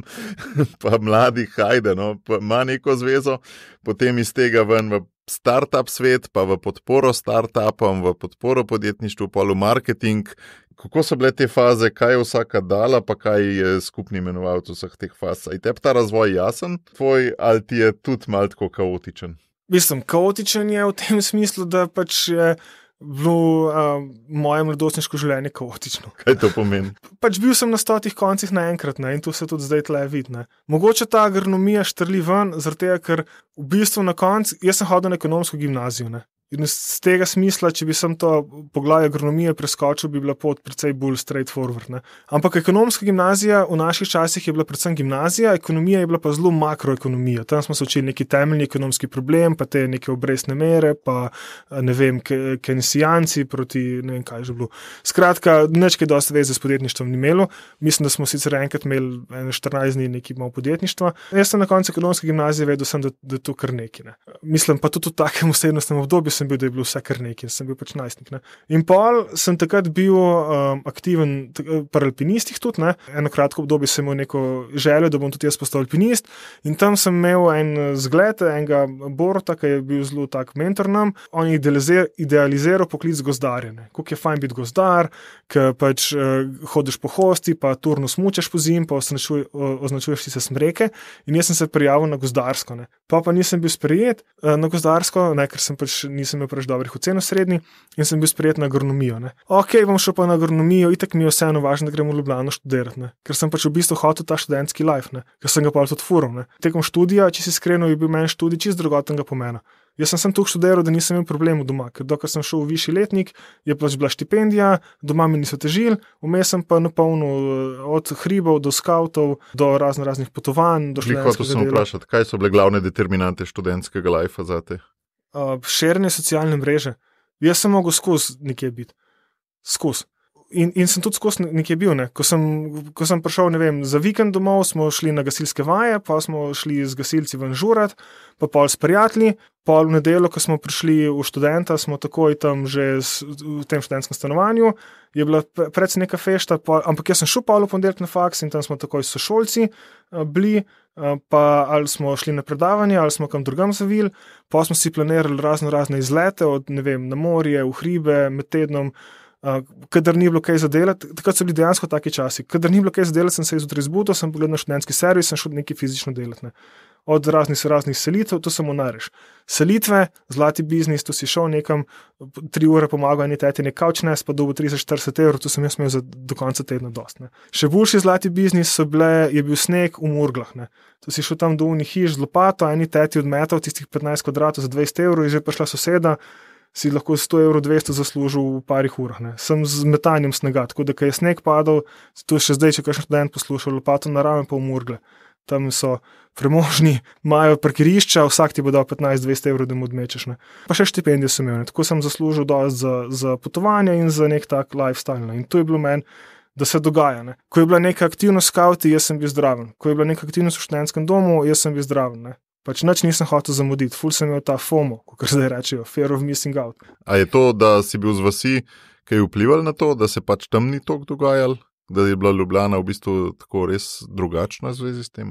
pa mladih, hajde, no, pa ima neko zvezo, potem iz tega ven v startup svet, pa v podporo startupom, v podporo podjetništvu, pa v marketing. Kako so bile te faze, kaj je vsaka dala, pa kaj je skupni imenovalec vseh teh faz? Je tebi ta razvoj jasen tvoj, ali ti je tudi malo tako kaotičen? Mislim, kaotičen je v tem smislu, da pač je bilo uh, moje mladostniško življenje kaotično. Kaj to pomeni? Pač bil sem na stotih koncih naenkrat, ne, in to se tudi zdaj tle vidi. Ne. Mogoče ta agronomija štrli ven, zaradi tega, ker v bistvu na koncu, jaz sem hodil na ekonomsko gimnazijo, ne. In z tega smisla, če bi sem to poglavje agronomije preskočil, bi bila pot precej bolj straightforward. Ne. Ampak ekonomska gimnazija v naših časih je bila predvsem gimnazija, ekonomija je bila pa zelo makroekonomija. Tam smo se učili neki temeljni ekonomski problem, pa te neke obrestne mere, pa ne vem, keynesijanci proti, ne vem kaj že bilo. Skratka, nič kaj dosti veze s podjetništvom ni imelo. Mislim, da smo sicer enkrat imeli štirinajst dni neki malo podjetništva. Jaz sem na koncu ekonomske gimnazije vedel sem, da, da je to kar neki. Ne. Mislim, pa tudi v takem osebnostnem obdobju sem bil, da je bilo vse kar nekaj, sem bil pač najstnik. Ne. In pol sem takrat bil um, aktiven pri alpinistih tudi, ne. Eno kratko obdobje sem imel neko željo, da bom tudi jaz postal alpinist in tam sem imel en zgled, enega Borota, ki je bil zelo tak mentor nam, on je idealiziral poklic gozdarja. Kako je fajn biti gozdar, ki pač uh, hodiš po hosti, pa turno smučaš po zim, pa označuj, označuješ si se smreke in jaz sem se prijavil na gozdarsko. Ne. Pa pa nisem bil sprejet uh, na gozdarsko, ne, ker sem pač nisem imel preveč dobrih ocen v srednji in sem bil sprejet na agronomijo. Ne. Ok, bom šel pa na agronomijo, itak mi je vseeno važno, da grem v Ljubljano študirati, ne. Ker sem pač v bistvu hotel ta študentski life, ne. Ker sem ga pa tudi fural. Ne. Tekom študija, če si iskreno, je bil meni študij čist drugotnega pomena. Jaz sem sem tukaj študiral, da nisem imel problemov doma, ker dokler sem šel v višji letnik, je pač bila štipendija, doma mi niso težili, vmes sem pa napolnil od hribov do skavtov, do razno raznih potovanj, do študentskega dela. Hotel sem vprašati, kaj so bile glavne determinante študentskega lajfa zate? Uh, širjenje socialne mreže. Jaz sem mogel skozi nekje biti. Skozi. In, in sem tudi skozi nekje bil. Ne. Ko, sem, ko sem prišel, ne vem, za vikend domov, smo šli na gasilske vaje, pa smo šli z gasilci ven žurat, pa pol s prijatelji, pol v nedeljo, ko smo prišli v študenta, smo takoj tam že v tem študentskem stanovanju, je bila predvsem neka fešta, pol, ampak jaz sem šel pol v ponedeljek na faks in tam smo takoj s sošolci uh, bili, uh, pa ali smo šli na predavanje, ali smo kam drugam zavili, pa smo si planirali razno razne izlete, od, ne vem, na morje, v hribe, med tednom, Uh, kadar ni bilo kaj zadelati, takrat so bili dejansko taki časi, kadar ni bilo kaj zadelati, sem se izjutraj zbudil, sem pogledal na študentski servis, sem šel nekaj fizično delati. Ne. Od raznih raznih selitev, to samo nareš. Selitve, zlati biznis, tu si šel nekam, tri ure pomagal eni teti nek kavčnes, pa dobil trideset do štirideset evrov, to sem jaz imel za do konca tedna dost. Ne. Še boljši zlati biznis so bile, je bil sneg v Murglah. Ne. Tu si šel tam do unih hiš z lopato, eni teti odmetal tistih petnajst kvadratov za dvajset evrov in že prišla soseda, si lahko sto evrov dvesto zaslužil v parih urah. Ne. Sem z metanjem snega, tako da, ko je sneg padal, to še zdaj, če kakšen študent poslušal, lopato na raven pa v Murgle. Tam so premožni, imajo parkirišča, vsak ti bo dal petnajst do dvajset evrov, da mu odmečeš. Ne. Pa še štipendijo sem imel, ne. Tako sem zaslužil dosti za, za potovanje in za nek tak lifestyle. Ne. In to je bilo meni, da se dogaja. Ne. Ko je bila neka aktivnost skauti, jaz sem bil zdraven. Ko je bila neka aktivnost v študentskem domu, jaz sem bil zdraven. Ne. Pač nič nisem hotel zamuditi, ful sem imel ta FOMO, kot zdaj rečejo, fear of missing out. A je to, da si bil z vasi, kaj je vplival na to, da se pač tam ni toliko dogajal, da je bila Ljubljana v bistvu tako res drugačna v zvezi s tem? Ali?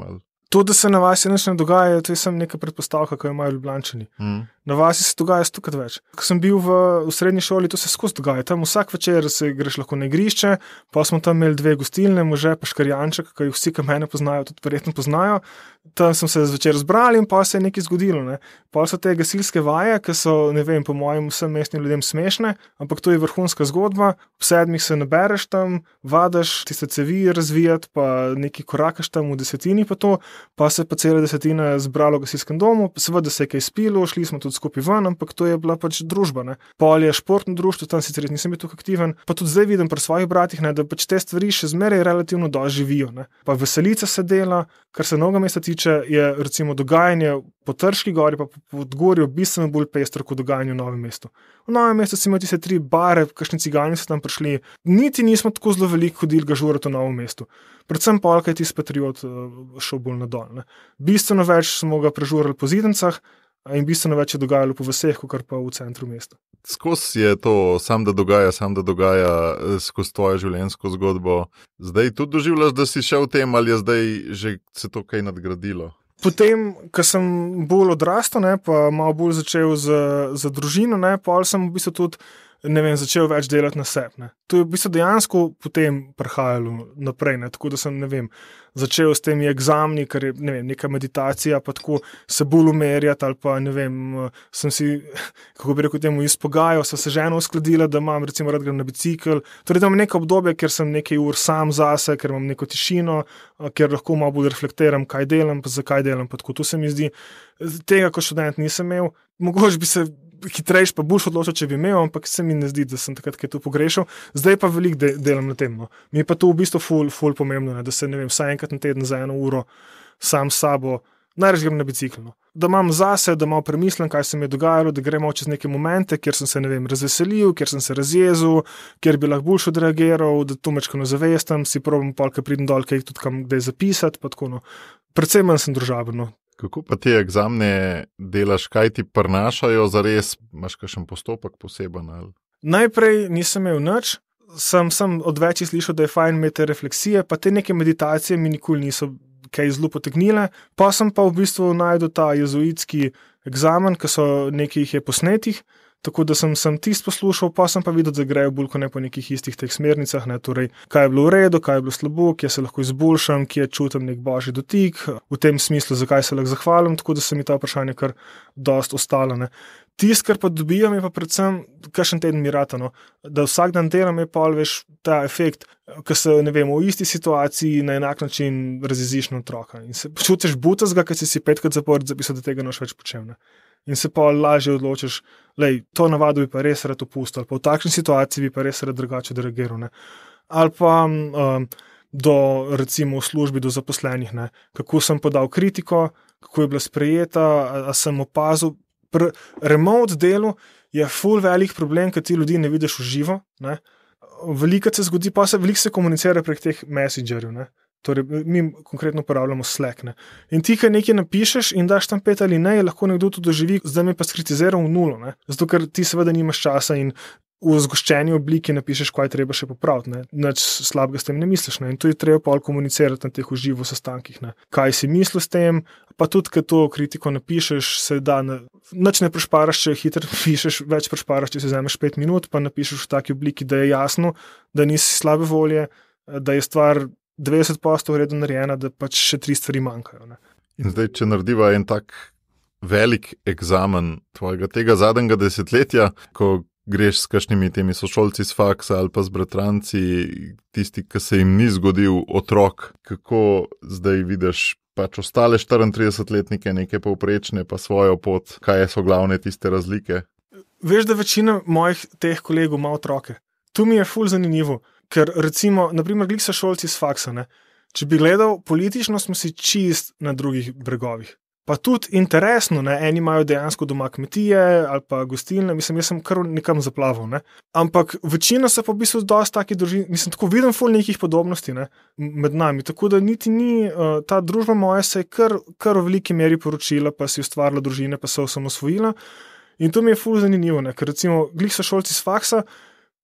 To, da se na vasi nič ne dogaja, to je samo neka predpostavka, ki jo imajo Ljubljančani. Mm. Na vasi se dogaja stokrat več. Ko sem bil v, v srednji šoli, to se skozi dogaja. Tam vsak večer se greš lahko na igrišče, pa smo tam imeli dve gostilne, Može pa Škarjanček, ki jih vsi, ki mene poznajo, tudi verjetno poznajo. Tam sem se zvečer zbrali in pa se je nekaj zgodilo. Ne. Pa so te gasilske vaje, ki so, ne vem, po mojem vsem mestnim ljudem smešne, ampak to je vrhunska zgodba. V sedmih se nabereš tam, vadaš, tiste cevi razvijati, pa nekaj korakaš tam v desetini pa to, pa se pa cela desetina zbralo v gasilskem domu, seveda se je kaj spilo, šli smo tudi skupaj ven, ampak to je bila pač družba. Ne. Pol je športno društvo, tam sicer nisem bil tako aktiven, pa tudi zdaj vidim pri svojih bratih, ne, da pač te stvari še zmeraj relativno doživijo. Ne. Pa veselica se dela, kar se mnogo mesta tiče, je recimo dogajanje po Trški gori, pa po Podgorju bistveno bolj pestro kot dogajanje v Novem mestu. V Novem mestu si imel tiste tri bare, kakšni cigani so tam prišli, niti nismo tako zelo veliko hodili ga žurati v Novem mestu. Predvsem polka je tisti patriot šel bolj nadol. Ne. Bistveno več smo ga prežurali po Zidancah in bistveno več je dogajalo po vaseh, kot pa v centru mesta. Skozi je to sam, da dogaja, sam, da dogaja skozi tvojo življenjsko zgodbo. Zdaj tudi doživljaš, da si šel v tem, ali je zdaj že se to kaj nadgradilo? Potem, ko sem bolj odrastel, ne, pa malo bolj začel z, z družino, ne, pa sem v bistvu tudi ne vem, začel več delati na sebi. To je v bistvu dejansko potem prihajalo naprej, ne, tako da sem, ne vem, začel s temi egzamni, kar je, ne vem, neka meditacija, pa tako se bolj umerjati, ali pa, ne vem, sem si, kako bi rekel temu, izpogajal, sem se ženo uskladila, da imam, recimo, rad grem na bicikl. Torej, da imam neko obdobje, ker sem nekaj ur sam zase, ker imam neko tišino, ker lahko malo bolj reflektiram, kaj delam, pa zakaj delam, pa tako. To se mi zdi, tega kot študent nisem imel, mogoče bi se hitrejš pa boljš odločil, če bi imel, ampak se mi ne zdi, da sem takrat kaj to pogrešal. Zdaj pa veliko de- delam na tem. No. Mi je pa to v bistvu ful, ful pomembno, ne, da se, ne vem, vsaj enkrat na teden za eno uro sam s sabo, najraž grem na bicikl. No. Da imam zase, da malo premislim, kaj se mi je dogajalo, da gremo čez neke momente, kjer sem se, ne vem, razveselil, kjer sem se razjezil, kjer bi lahko boljš odreagiral, da to mečkano zavestam, si probam pol, kaj pridem dol, kaj tudi kam kdaj zapisati, pa tako, no. Predvsem manj sem družaben, no. Kako pa te egzamne delaš, kaj ti prinašajo, zares imaš kakšen postopek poseben? Ali? Najprej nisem imel nič, sem, sem od večjih slišal, da je fajn imeti refleksije, pa te neke meditacije mi nikoli niso kaj zelo potegnile, pa sem pa v bistvu najdel ta jezuitski egzamen, ki so nekaj jih je posnetih, tako da sem, sem tist poslušal, pa sem pa videl, da grejo bolj kot ne po nekih istih teh smernicah, ne, torej, kaj je bilo v redu, kaj je bilo slabo, kje se lahko izboljšam, kje čutim nek božji dotik, v tem smislu, zakaj se lahko zahvalim, tako da se mi ta vprašanja kar dost ostala. Ne. Tist, kar pa dobijam, je pa predvsem, kakšen teden mi rata, no, da vsak dan delam, je pa veš ta efekt, ko se, ne vem, v isti situaciji na enak način razjeziš na otroka in se počutiš butazga, kad si si petkrat zapored zapisal, da tega noš več počel. Ne. In se pa lažje odločiš, lej, to navado bi pa res rad opustil, ali pa v takšni situaciji bi pa res rad drugače reagiral. Ne. Ali pa um, do, recimo, v službi, do zaposlenih, ne. Kako sem podal kritiko, kako je bila sprejeta, a, a sem opazil. Pri remote delu je ful velik problem, ker ti ljudi ne vidiš v živo. Ne. Veliko se zgodi, pa se veliko se komunicira prek teh messengerjev, ne. Torej, mi konkretno uporabljamo Slack. Ne. In ti, kaj nekaj napišeš in daš tam pet ali ne, lahko nekdo to doživi, zdaj mi pa skritiziral v nulo, ne. Zato, ker ti seveda nimaš časa in v zgoščeni obliki napišeš, kaj treba še popraviti, ne. Nič slabega s tem ne misliš, ne. In to je treba pol komunicirati na teh uživo sestankih, ne. Kaj si mislil s tem, pa tudi, kad to kritiko napišeš, se da, ne, nič ne prešparaš, če hitro pišeš, več prešparaš, če si vzameš pet minut, pa napišeš v taki obliki, da je jasno, da nisi slabe volje, da je stvar devetdeset posto vredno narejena, da pač še tri stvari manjkajo. Ne. In zdaj, če narediva en tak velik egzamen tvojega tega zadnjega desetletja, ko greš s kakšnimi temi sošolci z faksa ali pa z bratranci, tisti, ki se jim ni zgodil otrok, kako zdaj vidiš pač ostale štiriintridesetletnike, neke povprečne, pa svojo pot, kaj so glavne tiste razlike? Veš, da večina mojih teh kolegov ima otroke. Tu mi je ful zanimivo. Ker recimo, naprimer, glik so šolci z faksa, ne. Če bi gledal, politično smo si čist na drugih bregovih. Pa tudi interesno, ne, eni imajo dejansko doma kmetije ali pa gostilne, mislim, jaz sem kar nekam zaplaval, ne. Ampak večina se pa v bistvu dosti taki družin, mislim, tako vidim ful nekih podobnosti, ne, med nami, tako da niti ni, uh, ta družba moja se je kar, kar v veliki meri poročila, pa si ustvarila družine, pa se osamosvojila in to mi je ful zanimivo, ne, ker recimo, glik so šolci z faksa,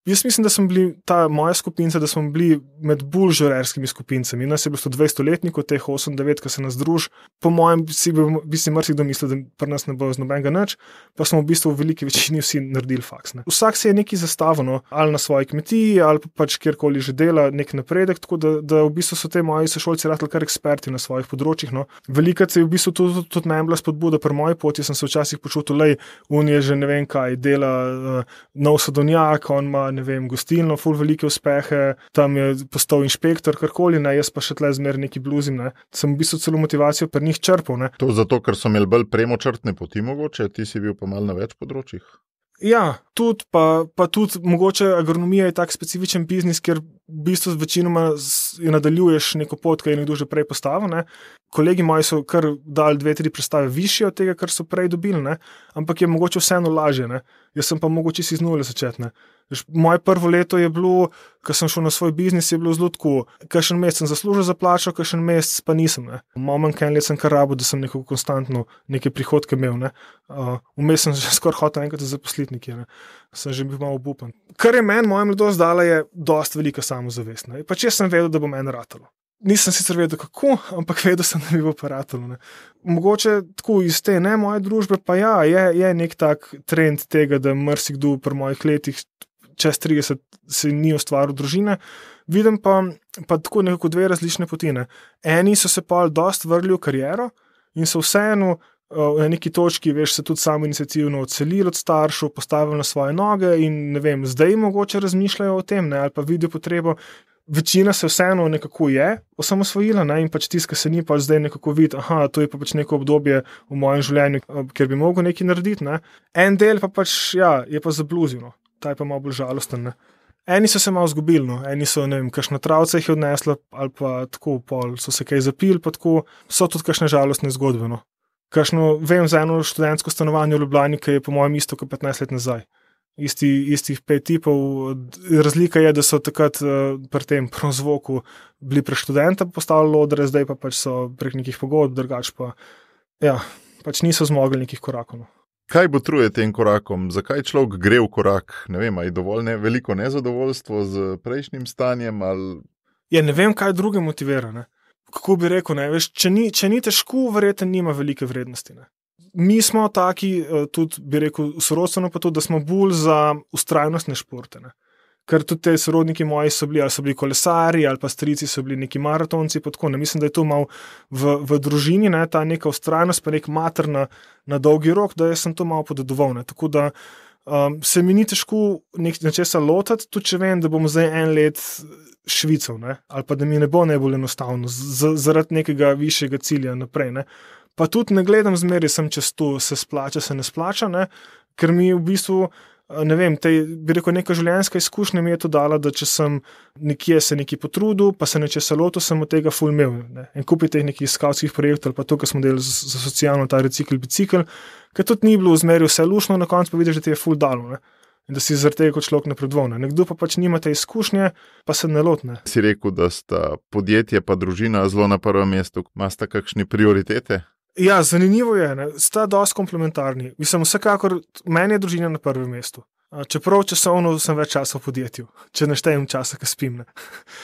Jaz mislim, da smo bili ta moja skupinca, da smo bili med bolj žurerskimi skupincami. Nas je bilo sto dvesto letnikov, teh osem devet, ki se nas druž. Po mojem si bi si marsikdo mislil, da pri nas ne bo z nobenega nič, pa smo v bistvu v veliki večini vsi naredili faks. Ne. Vsak se je nekaj zastavil, no, ali na svoji kmetiji, ali pa pač kjerkoli že dela nek napredek, tako da, da v bistvu so te moji sošolci ratali kar eksperti na svojih področjih. No. Velikrat se je v bistvu tudi, tudi, tudi meni bila spodbuda pri moji poti, sem se včasih počutil, lej, on je že ne vem kaj, dela uh, nov sadovnjak, on ima ne vem, gostilno, ful velike uspehe, tam je postal inšpektor, karkoli, ne, jaz pa še tle zmer neki bluzim, ne. Sem v bistvu celo motivacijo pri njih črpal, ne. To zato, ker so imeli bolj premočrtne poti mogoče, ti si bil pa malo na več področjih? Ja, tudi, pa, pa tudi mogoče agronomija je tak specifičen biznis, ker v bistvu večinoma nadaljuješ neko pot, ki je nekdo že prej postavil, ne. Kolegi moji so kar dali dve, tri predstave višje od tega, kar so prej dobili, ne, ampak je mogoče vseeno lažje, ne. Jaz sem pa mogoče si z nule začeti, ne. Moje prvo leto je bilo, ko sem šel na svoj biznis, je bilo zelo tako, kakšen mesec sem zaslužil za plačo, kakšen mesec pa nisem, ne. Moment, en let sem kar rabil, da sem neko konstantno neke prihodke imel, ne. Uh, vmes sem že skoraj hotel enkrat zaposliti nekje, ne. Sem že bil malo obupan. Kar je meni, moja mladost dala, je dosti velika samozavest, ne. Pač jaz sem vedel, da bo meni ratalo. Nisem sicer vedel kako, ampak vedel sem, da bi bo pa ratalo, ne. Mogoče tako iz te ne moje družbe, pa ja, je, je nek tak trend tega, da marsikdo pri mojih letih čez trideset se ni ustvaril družine. Vidim pa, pa tako nekako dve različne poti, ne. Eni so se pa dosti vrgli v kariero in so vseeno uh, na neki točki, veš, se tudi samoiniciativno odselili od staršev, postavili na svoje noge in ne vem, zdaj mogoče razmišljajo o tem, ne, ali pa vidijo potrebo. Večina se vseeno nekako je osamosvojila, ne, in pač tiska se ni pač zdaj nekako vidi, aha, to je pa pač neko obdobje v mojem življenju, kjer bi mogel nekaj narediti, ne. En del pa pač, ja, je pa zabluzil, no. Ta je pa malo bolj žalosten, ne. Eni so se malo zgubili, no. Eni so, ne vem, kakšna travca jih je odnesla, ali pa tako, pol so se kaj zapili, pa tako, so tudi kakšne žalostne zgodbe, no. Kakšno, vem za eno študentsko stanovanje v Ljubljani, ki je po mojem isto kot petnajst let nazaj. Isti, istih pet tipov. Razlika je, da so takrat uh, pri tem prozvoku bili pre študenta postavili odre, zdaj pa pač so prek nekih pogodb, drugač pa ja, pač niso zmogli nekih korakov. No. Kaj botruje tem korakom? Zakaj človek gre v korak? Ne vem, ali je dovolj ne, veliko nezadovoljstvo z prejšnjim stanjem? Ali... Ja, ne vem, kaj druge motivira. Ne. Kako bi rekel, ne, veš, če ni, če ni težko, verjetno nima velike vrednosti. Ne. Mi smo taki, tudi bi rekel, sorodstveno pa tudi, da smo bolj za ustrajnostne športe. Ne. Ker tudi te sorodniki moji so bili, ali so bili kolesari, ali pa strici so bili neki maratonci, pa tako. Ne. Mislim, da je to malo v, v družini, ne, ta neka ustrajnost, pa nek mater na, na dolgi rok, da jaz sem to malo podedoval. Ne. Tako da um, se mi ni težko nečesa lotati, tudi če vem, da bom zdaj en let švical, ne, ali pa da mi ne bo najbolj enostavno, z, zaradi nekega višjega cilja naprej. Ne. Pa tudi ne gledam zmeri, sem čez to, se splača, se ne splača, ne? Ker mi v bistvu, ne vem, te, bi rekel, neka življenjska izkušnja mi je to dala, da če sem nekje se nekaj potrudil, pa se nečesa lotil, sem od tega ful imel. Ne? En kupi teh nekih skavtskih projektov, ali pa to, kar smo delali za, za socialno, ta recikl, bicikl, ker tudi ni bilo v zmeri vse lušno, na koncu pa vidiš, da ti je ful dalo, ne? In da si zaradi tega kot človek napredval. Ne? Nekdo pa pač nima te izkušnje, pa se ne lotne. Si rekel, da sta podjetje pa družina zelo na prvem mestu. Imasta kakšne prioritete? Ja, zanimivo je, ne? Sta dosti komplementarni. Mislim, vsekakor, meni je družina na prvem mestu. Čeprav časovno sem več časa v podjetju, če ne štejem časa, ki spim. Ne?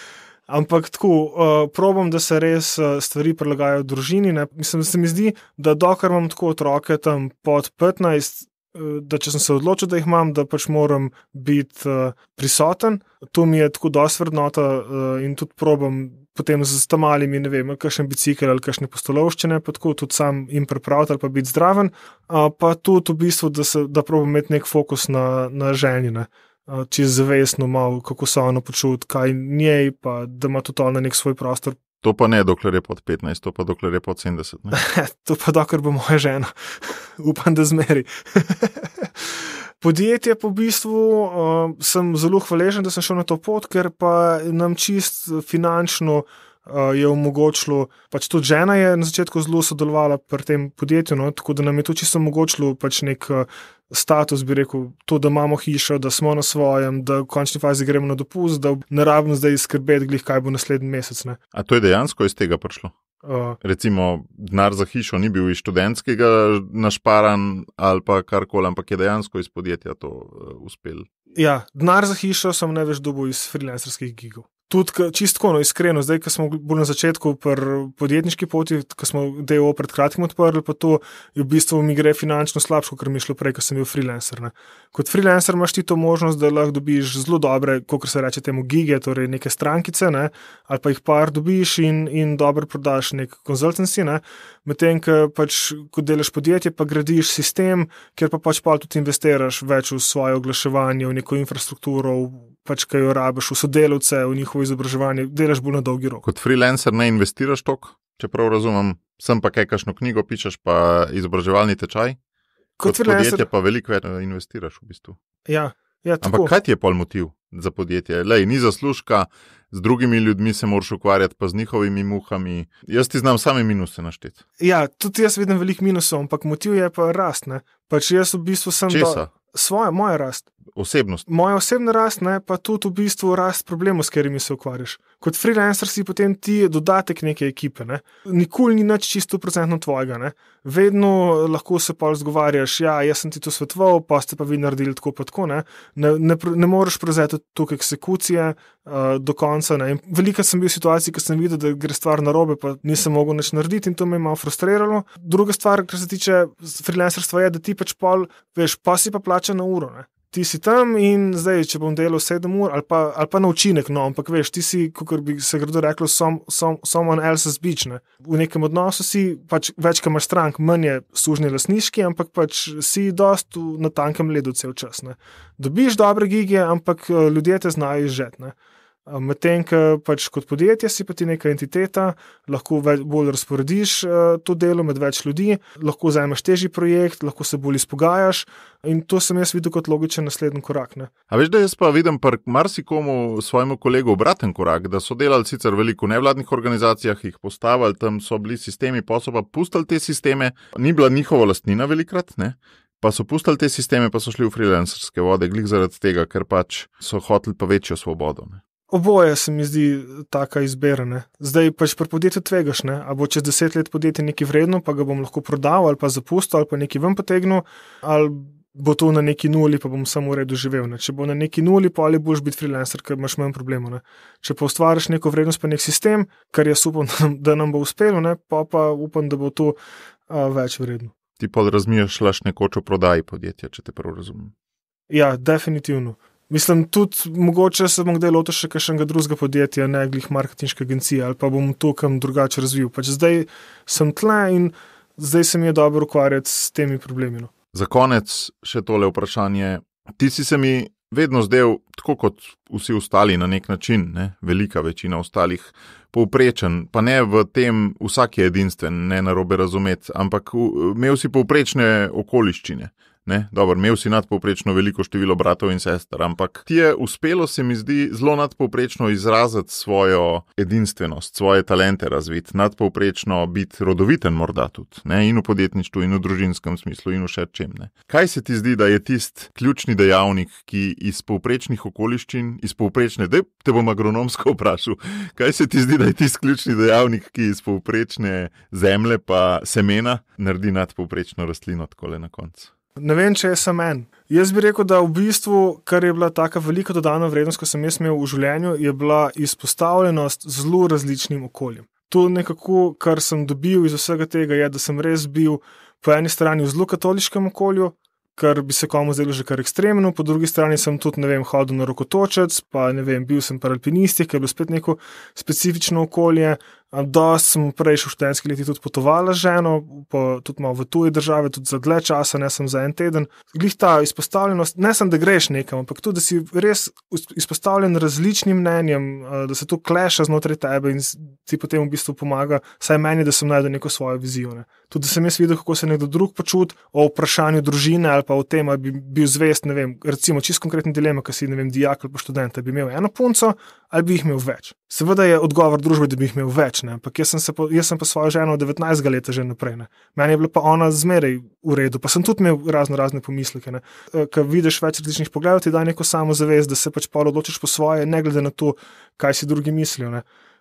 Ampak tako, uh, probam, da se res uh, stvari prilagajajo družini. Ne? Mislim, da se mi zdi, da dokler imam tako otroke tam pod petnajst, uh, da če sem se odločil, da jih imam, da pač moram biti uh, prisoten. To mi je tako dosti vrednota uh, in tudi probam potem z tam malimi, ne vem, kakšen bicikl ali kakšne postolovščine, pa tako tudi sam jim pripraviti ali pa biti zdraven, uh, pa tudi v bistvu, da, se, da probam imeti nek fokus na, na ženjine. Čez zavestno malo, kako se ono počuti, kaj njej, pa da ima tudi ona nek svoj prostor. To pa ne, dokler je pod petnajst, to pa dokler je pod sedemdeset. Ne? To pa dokler bo moja žena. Upam, da zmeri. Podjetje po bistvu uh, sem zelo hvaležen, da sem šel na to pot, ker pa nam čist finančno uh, je omogočilo, pač tudi žena je na začetku zelo sodelovala pri tem podjetju, no, tako da nam je to čisto omogočilo pač nek uh, status, bi rekel, to, da imamo hišo, da smo na svojem, da v končni fazi gremo na dopust, da ne rabimo zdaj skrbeti, glih, kaj bo naslednji mesec. Ne. A to je dejansko iz tega prišlo? Uh, Recimo, denar za hišo ni bil iz študentskega našparan ali pa karkoli, ampak je dejansko iz podjetja to uh, uspel. Ja, denar za hišo sem največ dobil iz freelancerskih gigov. Tudi čistko, no, iskreno, zdaj, ko smo bolj na začetku pri podjetniški poti, ko smo D O pred kratkim odprli, pa to je v bistvu mi gre finančno slabše, ker mi je šlo prej, ko sem bil freelancer. Ne. Kot freelancer imaš ti to možnost, da lahko dobiš zelo dobre, kot se reče temu gige, torej neke strankice, ne, ali pa jih par dobiš in, in dobro prodaš nek konzultancy, ne. Medtem, ko pač, ko delaš podjetje, pa gradiš sistem, kjer pa pač pa tudi investiraš več v svoje oglaševanje, v neko infrastrukturo, pač kaj jo rabiš, v sodelavce, v njihovo izobraževanje, delaš bolj na dolgi rok. Kot freelancer ne investiraš toliko, čeprav razumem, sem pa kaj kakšno knjigo pišeš, pa izobraževalni tečaj. Kot, kot podjetje pa veliko več investiraš v bistvu. Ja, ja, tako. Ampak kaj ti je pol motiv za podjetje? Lej, ni zaslužka, z drugimi ljudmi se moraš ukvarjati, pa z njihovimi muhami. Jaz ti znam same minuse našteti. Ja, tudi jaz vidim veliko minusov, ampak motiv je pa rast, ne. Pač jaz v bistvu sem... Česa? Do... Svoja, moja rast. Osebnost. Moja osebna rast, ne, pa tudi v bistvu rast problemov, s katerimi se ukvarjaš. Kot freelancer si potem ti dodatek neke ekipe, ne. Nikoli ni nič čisto procentno tvojega, ne. Vedno lahko se pa zgovarjaš, ja, jaz sem ti to svetoval, pa ste pa vi naredili tako pa tako, ne. Ne, ne, ne moreš prevzeti toliko eksekucije uh, do konca, ne. In veliko sem bil v situaciji, ko sem videl, da gre stvar narobe, pa nisem mogel nič narediti in to me je malo frustriralo. Druga stvar, kar se tiče freelancerstva, je, da ti pač pol, veš, pa si pa plača na uro, ne. Ti si tam in zdaj, če bom delal sedem ur ali pa, ali pa na učinek, no, ampak veš, ti si, kakor bi se grdo reklo, some, some, someone else's bitch, ne. V nekem odnosu si, pač več, ko imaš strank, manj je sužnji lastniški, ampak pač si dost na tankem ledu cel čas, ne. Dobiš dobre gige, ampak ljudje te znajo izžet, ne. Medtem, ko pač kot podjetje si pa ti neka entiteta, lahko več, bolj razporediš uh, to delo med več ljudi, lahko vzameš težji projekt, lahko se bolj izpogajaš in to sem jaz videl kot logičen naslednji korak. Ne. A veš, da jaz pa vidim pri marsikomu svojemu kolegu obraten korak, da so delali sicer veliko v nevladnih organizacijah, jih postavili, tam so bili sistemi, pa so pa pustili te sisteme, ni bila njihova lastnina velikrat, ne. Pa so pustili te sisteme, pa so šli v freelancerske vode, glih zaradi tega, ker pač so hoteli pa večjo svobodo, ne. Oboje se mi zdi taka izbira, ne. Zdaj pač pri podjetju tvegaš, ne, a bo čez deset let podjetje nekaj vredno, pa ga bom lahko prodal ali pa zapustil ali pa nekaj ven potegnil, ali bo to na neki nuli, pa bom samo v redu živel, ne. Če bo na neki nuli, pa ali boš biti freelancer, ker imaš manj problemov, ne. Če pa ustvariš neko vrednost pa nek sistem, kar jaz upam, da nam bo uspelo, ne, pa pa upam, da bo to a, več vredno. Ti pa razmišljaš nekoč o prodaji podjetja, če te prav razumem. Ja, definitivno. Mislim, tudi mogoče se bom kdaj lotil še kakšnega drugega podjetja, ne glih marketinške agencije, ali pa bom to kam drugače razvil. Pač zdaj sem tle in zdaj se mi je dobro ukvarjati s temi problemi. No. Za konec še tole vprašanje. Ti si se mi vedno zdel, tako kot vsi ostali na nek način, ne, velika večina ostalih, povprečen, pa ne v tem vsak je edinstven, ne narobe razumeti, ampak imel si povprečne okoliščine. Ne, dobro, imel si nadpovprečno veliko število bratov in sester, ampak ti je uspelo, se mi zdi, zelo nadpovprečno izraziti svojo edinstvenost, svoje talente razviti, nadpovprečno biti rodoviten morda tudi, ne, in v podjetništvu, in v družinskem smislu, in v še čem, ne. Kaj se ti zdi, da je tist ključni dejavnik, ki iz povprečnih okoliščin, iz povprečne, daj te bom agronomsko vprašal, kaj se ti zdi, da je tist ključni dejavnik, ki iz povprečne zemlje pa semena naredi nadpovprečno rastlino takole na koncu? Ne vem, če je sam en. Jaz bi rekel, da v bistvu, kar je bila taka velika dodana vrednost, ko sem jaz imel v življenju, je bila izpostavljenost zelo različnim okoljem. To nekako, kar sem dobil iz vsega tega, je, da sem res bil po eni strani v zelo katoliškem okolju, kar bi se komu zdelo že kar ekstremno, po drugi strani sem tudi, ne vem, hodil na rokotočec, pa ne vem, bil sem pri alpinistih, ker je bilo spet neko specifično okolje. Dost sem prej še v študentskih letih tudi potovala z ženo, po, tudi malo v tuje države, tudi za dlje časa, ne sem za en teden. Glih ta izpostavljenost, ne sem, da greš nekam, ampak tudi, da si res izpostavljen različnim mnenjem, da se to kleša znotraj tebe in ti potem v bistvu pomaga, saj meni, da sem najdel neko svojo vizijo. Ne. Tudi sem jaz videl, kako se nekdo drug počuti o vprašanju družine ali pa o tem, ali bi bil zvest, ne vem, recimo čisto konkretna dilema, ko si, ne vem, dijak ali pa študent, bi imel eno punco ali bi jih imel več. Seveda je odgovor družbe, da bi jih imel več, ne? Ampak jaz sem, se po, jaz sem pa svojo ženo od devetnajstega leta že naprej. Ne? Meni je bila pa ona zmeraj v redu, pa sem tudi imel razno razne pomisleke. Ne? Ko vidiš več različnih pogledov, ti da neko samozavest, da se pač pa odločiš po svoje, ne glede na to, kaj si drugi mislijo. Ne?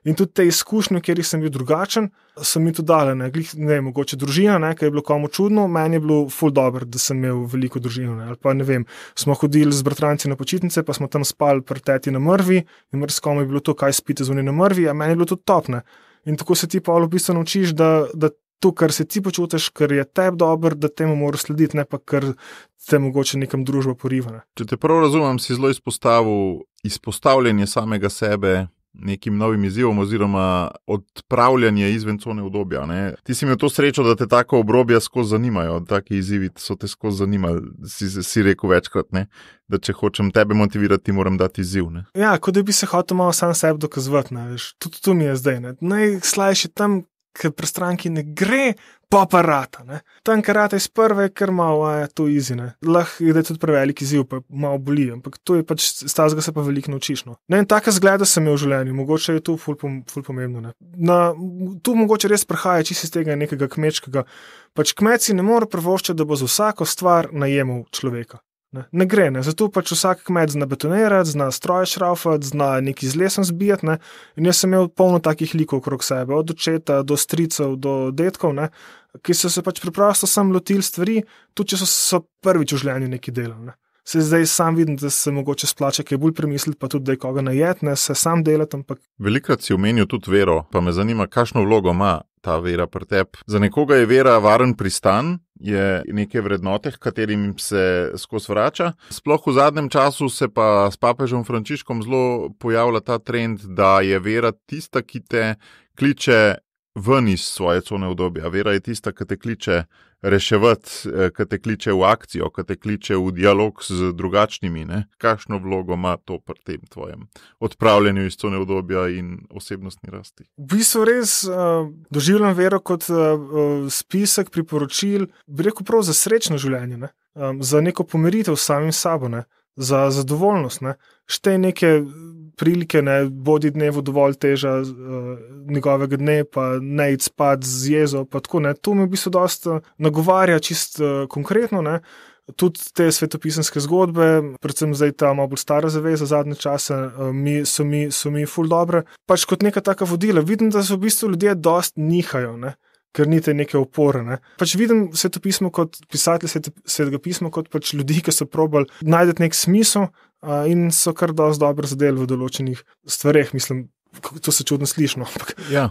In tudi te izkušnje, kjer sem bil drugačen, so mi to dale, ne, Glih, ne vem, mogoče družina, ne, kaj je bilo komu čudno, meni je bilo ful dobro, da sem imel veliko družino, ne, ali pa ne vem, smo hodili z bratranci na počitnice, pa smo tam spali pri teti na mrvi in mrskomu je bilo to, kaj spite zunaj na mrvi, a meni je bilo to top, ne. In tako se ti pa v bistvu naučiš, da, da to, kar se ti počutiš, kar je tebi dobro, da temu moraš slediti, ne pa kar te mogoče nekam družba poriva. Ne. Če te prav razumem, si zelo izpostavil izpostavljanje samega sebe nekim novim izzivom oziroma odpravljanje izven cone udobja. Ne? Ti si imel to srečo, da te tako obrobja skozi zanimajo, taki izzivi so te skozi zanimali, si, si rekel večkrat, ne? Da če hočem tebe motivirati, moram dati izziv. Ne? Ja, kot da bi se hotel malo sam sebi dokazovati, ne, veš, tudi tu mi je zdaj. Ne? Najslajše tam, ker pri stranki ne gre, pa pa rata. Ne? Tam, ker rata iz prve, ker malo je to izi. Lahko je tudi prevelik izziv, pa malo boli, ampak to je pač, stazga se pa veliko naučiš. No. Ne, in taka zgleda sem imel v življenju, mogoče je to ful, ful pomembno. Ne. Na, tu mogoče res prihaja čisto iz tega nekega kmečkega. Pač kmet si ne more privoščiti, da bo za vsako stvar najemal človeka. Ne, ne gre, ne. Zato pač vsak kmet zna betonirati, zna stroje šraufati, zna neki z lesom zbijati. Ne. In jaz sem imel polno takih likov okrog sebe, od očeta do stricev, do detkov, ne, ki so se pač preprosto sam lotili stvari, tudi če so, so prvič v življenju nekaj delali. Ne. Se zdaj sam vidim, da se mogoče splača kaj bolj premisliti, pa tudi, da je koga najet, ne, se sam delati, ampak... Velikrat si omenil tudi vero, pa me zanima, kakšno vlogo ima ta vera pri tebi. Za nekoga je vera varen pristan, je neke vrednote, katerim se skozi vrača. Sploh v zadnjem času se pa s papežem Frančiškom zelo pojavlja ta trend, da je vera tista, ki te kliče ven iz svoje cone udobja. Vera je tista, ki te kliče reševati, ki te kliče v akcijo, ki te kliče v dialog z drugačnimi. Ne? Kakšno vlogo ima to pri tem tvojem odpravljanju iz cone udobja in osebnostni rasti? V bistvu res uh, doživljam vero kot uh, spisek priporočil, bi rekel prav za srečno življenje, ne? Um, za neko pomiritev s samim sabo, ne? Za zadovoljnost. Ne? Štej neke prilike, ne, bodi dnevu dovolj teža uh, njegovega dne, pa ne iti spat z jezo, pa tako, ne. To mi v bistvu dosti nagovarja čist uh, konkretno, ne. Tudi te svetopisanske zgodbe, predvsem zdaj ta malo bolj stara zaveza zadnje čase, uh, mi, so, mi, so mi ful dobre. Pač kot neka taka vodila. Vidim, da so v bistvu ljudje dosti nihajo, ne. Ker ni te neke opore. Ne. Pač vidim svetopismo kot pisatelj svetega pisma, kot pač ljudi, ki so probali najti nek smisel uh, in so kar dosti dobro zadeli v določenih stvareh, mislim, to se čudno slišno. Ja.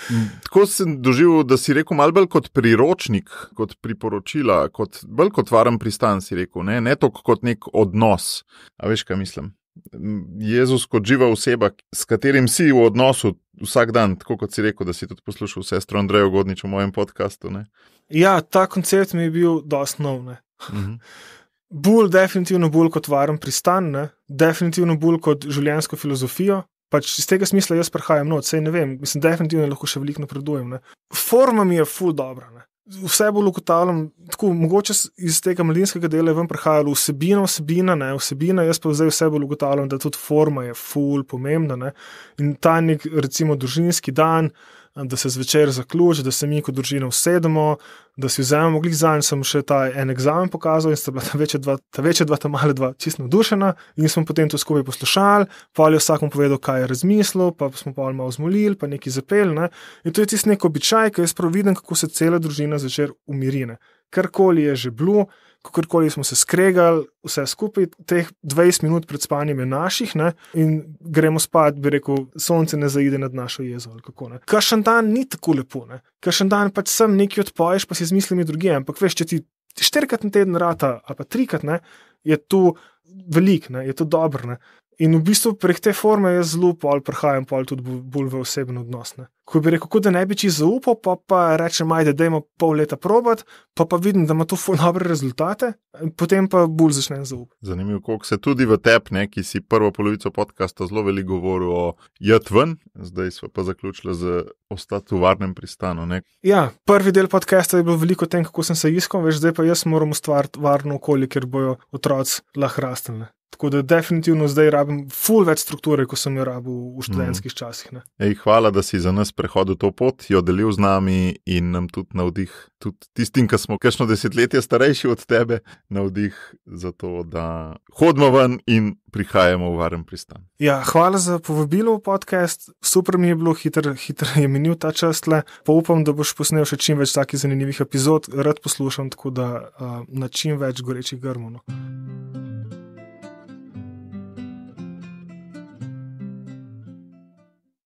Tako sem doživel, da si rekel malo bolj kot priročnik, kot priporočila, kot, bolj kot varen pristan si rekel, ne, ne toliko kot nek odnos. A veš, kaj mislim? Jezus kot živa oseba, s katerim si v odnosu vsak dan, tako kot si rekel, da si tudi poslušal sestro Andrejo Godnič v mojem podcastu. Ne? Ja, ta koncept mi je bil dosti nov. Ne? Uh-huh. Bolj definitivno bolj kot varen pristan, ne? Definitivno bolj kot življenjsko filozofijo. Pač iz tega smisla jaz prihajam noč, sej ne vem, mislim, definitivno lahko še veliko napredujem. Ne? Forma mi je ful dobra. Ne? Vse bolj ugotavljam, tako mogoče iz tega mladinskega dela je ven prihajalo vsebina, vsebina, ne, vsebina, jaz pa zdaj vse bolj ugotavljam, da tudi forma je ful pomembna, ne, in ta nek, recimo, družinski dan, da se zvečer zaključi, da se mi kot družina usedemo, da si vzamemo glih zanj, sem še ta en egzamen pokazal in sta bila ta večja dva, ta večja dva, ta male dva čisto navdušena in smo potem to skupaj poslušali, pa je vsakom povedal, kaj je razmislil, pa smo pa malo zmolili, pa nekaj zapeli, ne, in to je tisti nek običaj, ki jaz prav vidim, kako se cela družina zvečer umiri, ne. Karkoli je že bilo, kakorkoli smo se skregali, vse skupaj, teh dvajset minut pred spanjem je naših, ne, in gremo spat, bi rekel, sonce ne zaide nad našo jezo, ali kako, ne. Kakšen dan ni tako lepo, ne. Kakšen dan pač sem nekaj odpoješ, pa si z mislimi drugje, ampak veš, če ti štirikrat na teden rata, ali pa trikrat, ne, je to velik, ne, je to dobro, ne. In v bistvu prek te forme jaz zelo pol prihajam pol tudi bolj v oseben odnos. Ne. Ko bi rekel, kot da ne bi čisto zaupal, pa pa rečem, ajde, dajmo pol leta probati, pa pa vidim, da ima to ful dobre rezultate, potem pa bolj začnem zaupati. Zanimivo, koliko se tudi v tebi, ne, ki si prvo polovico podcasta zelo veliko govoril o jet ven, zdaj smo pa zaključili z ostati v varnem pristanu. Ne. Ja, prvi del podcasta je bil veliko o tem, kako sem se iskal, veš, zdaj pa jaz moram ustvariti varno okolje, kjer bojo otroci lahko rastli. Tako da definitivno zdaj rabim ful več strukture, kot sem jo rabil v študentskih časih. Ne. Ej, hvala, da si za nas prehodil to pot, jo delil z nami in nam tudi navdih, tudi tistim, ki smo kakšno desetletje starejši od tebe, navdih za to, da hodimo ven in prihajamo v varen pristan. Ja, hvala za povabilo v podcast. Super mi je bilo, hitro hiter je minil ta čas tle. Pa upam, da boš posnel še čim več takih zanimivih epizod. Rad poslušam, tako da uh, na čim več gorečih grmov. No.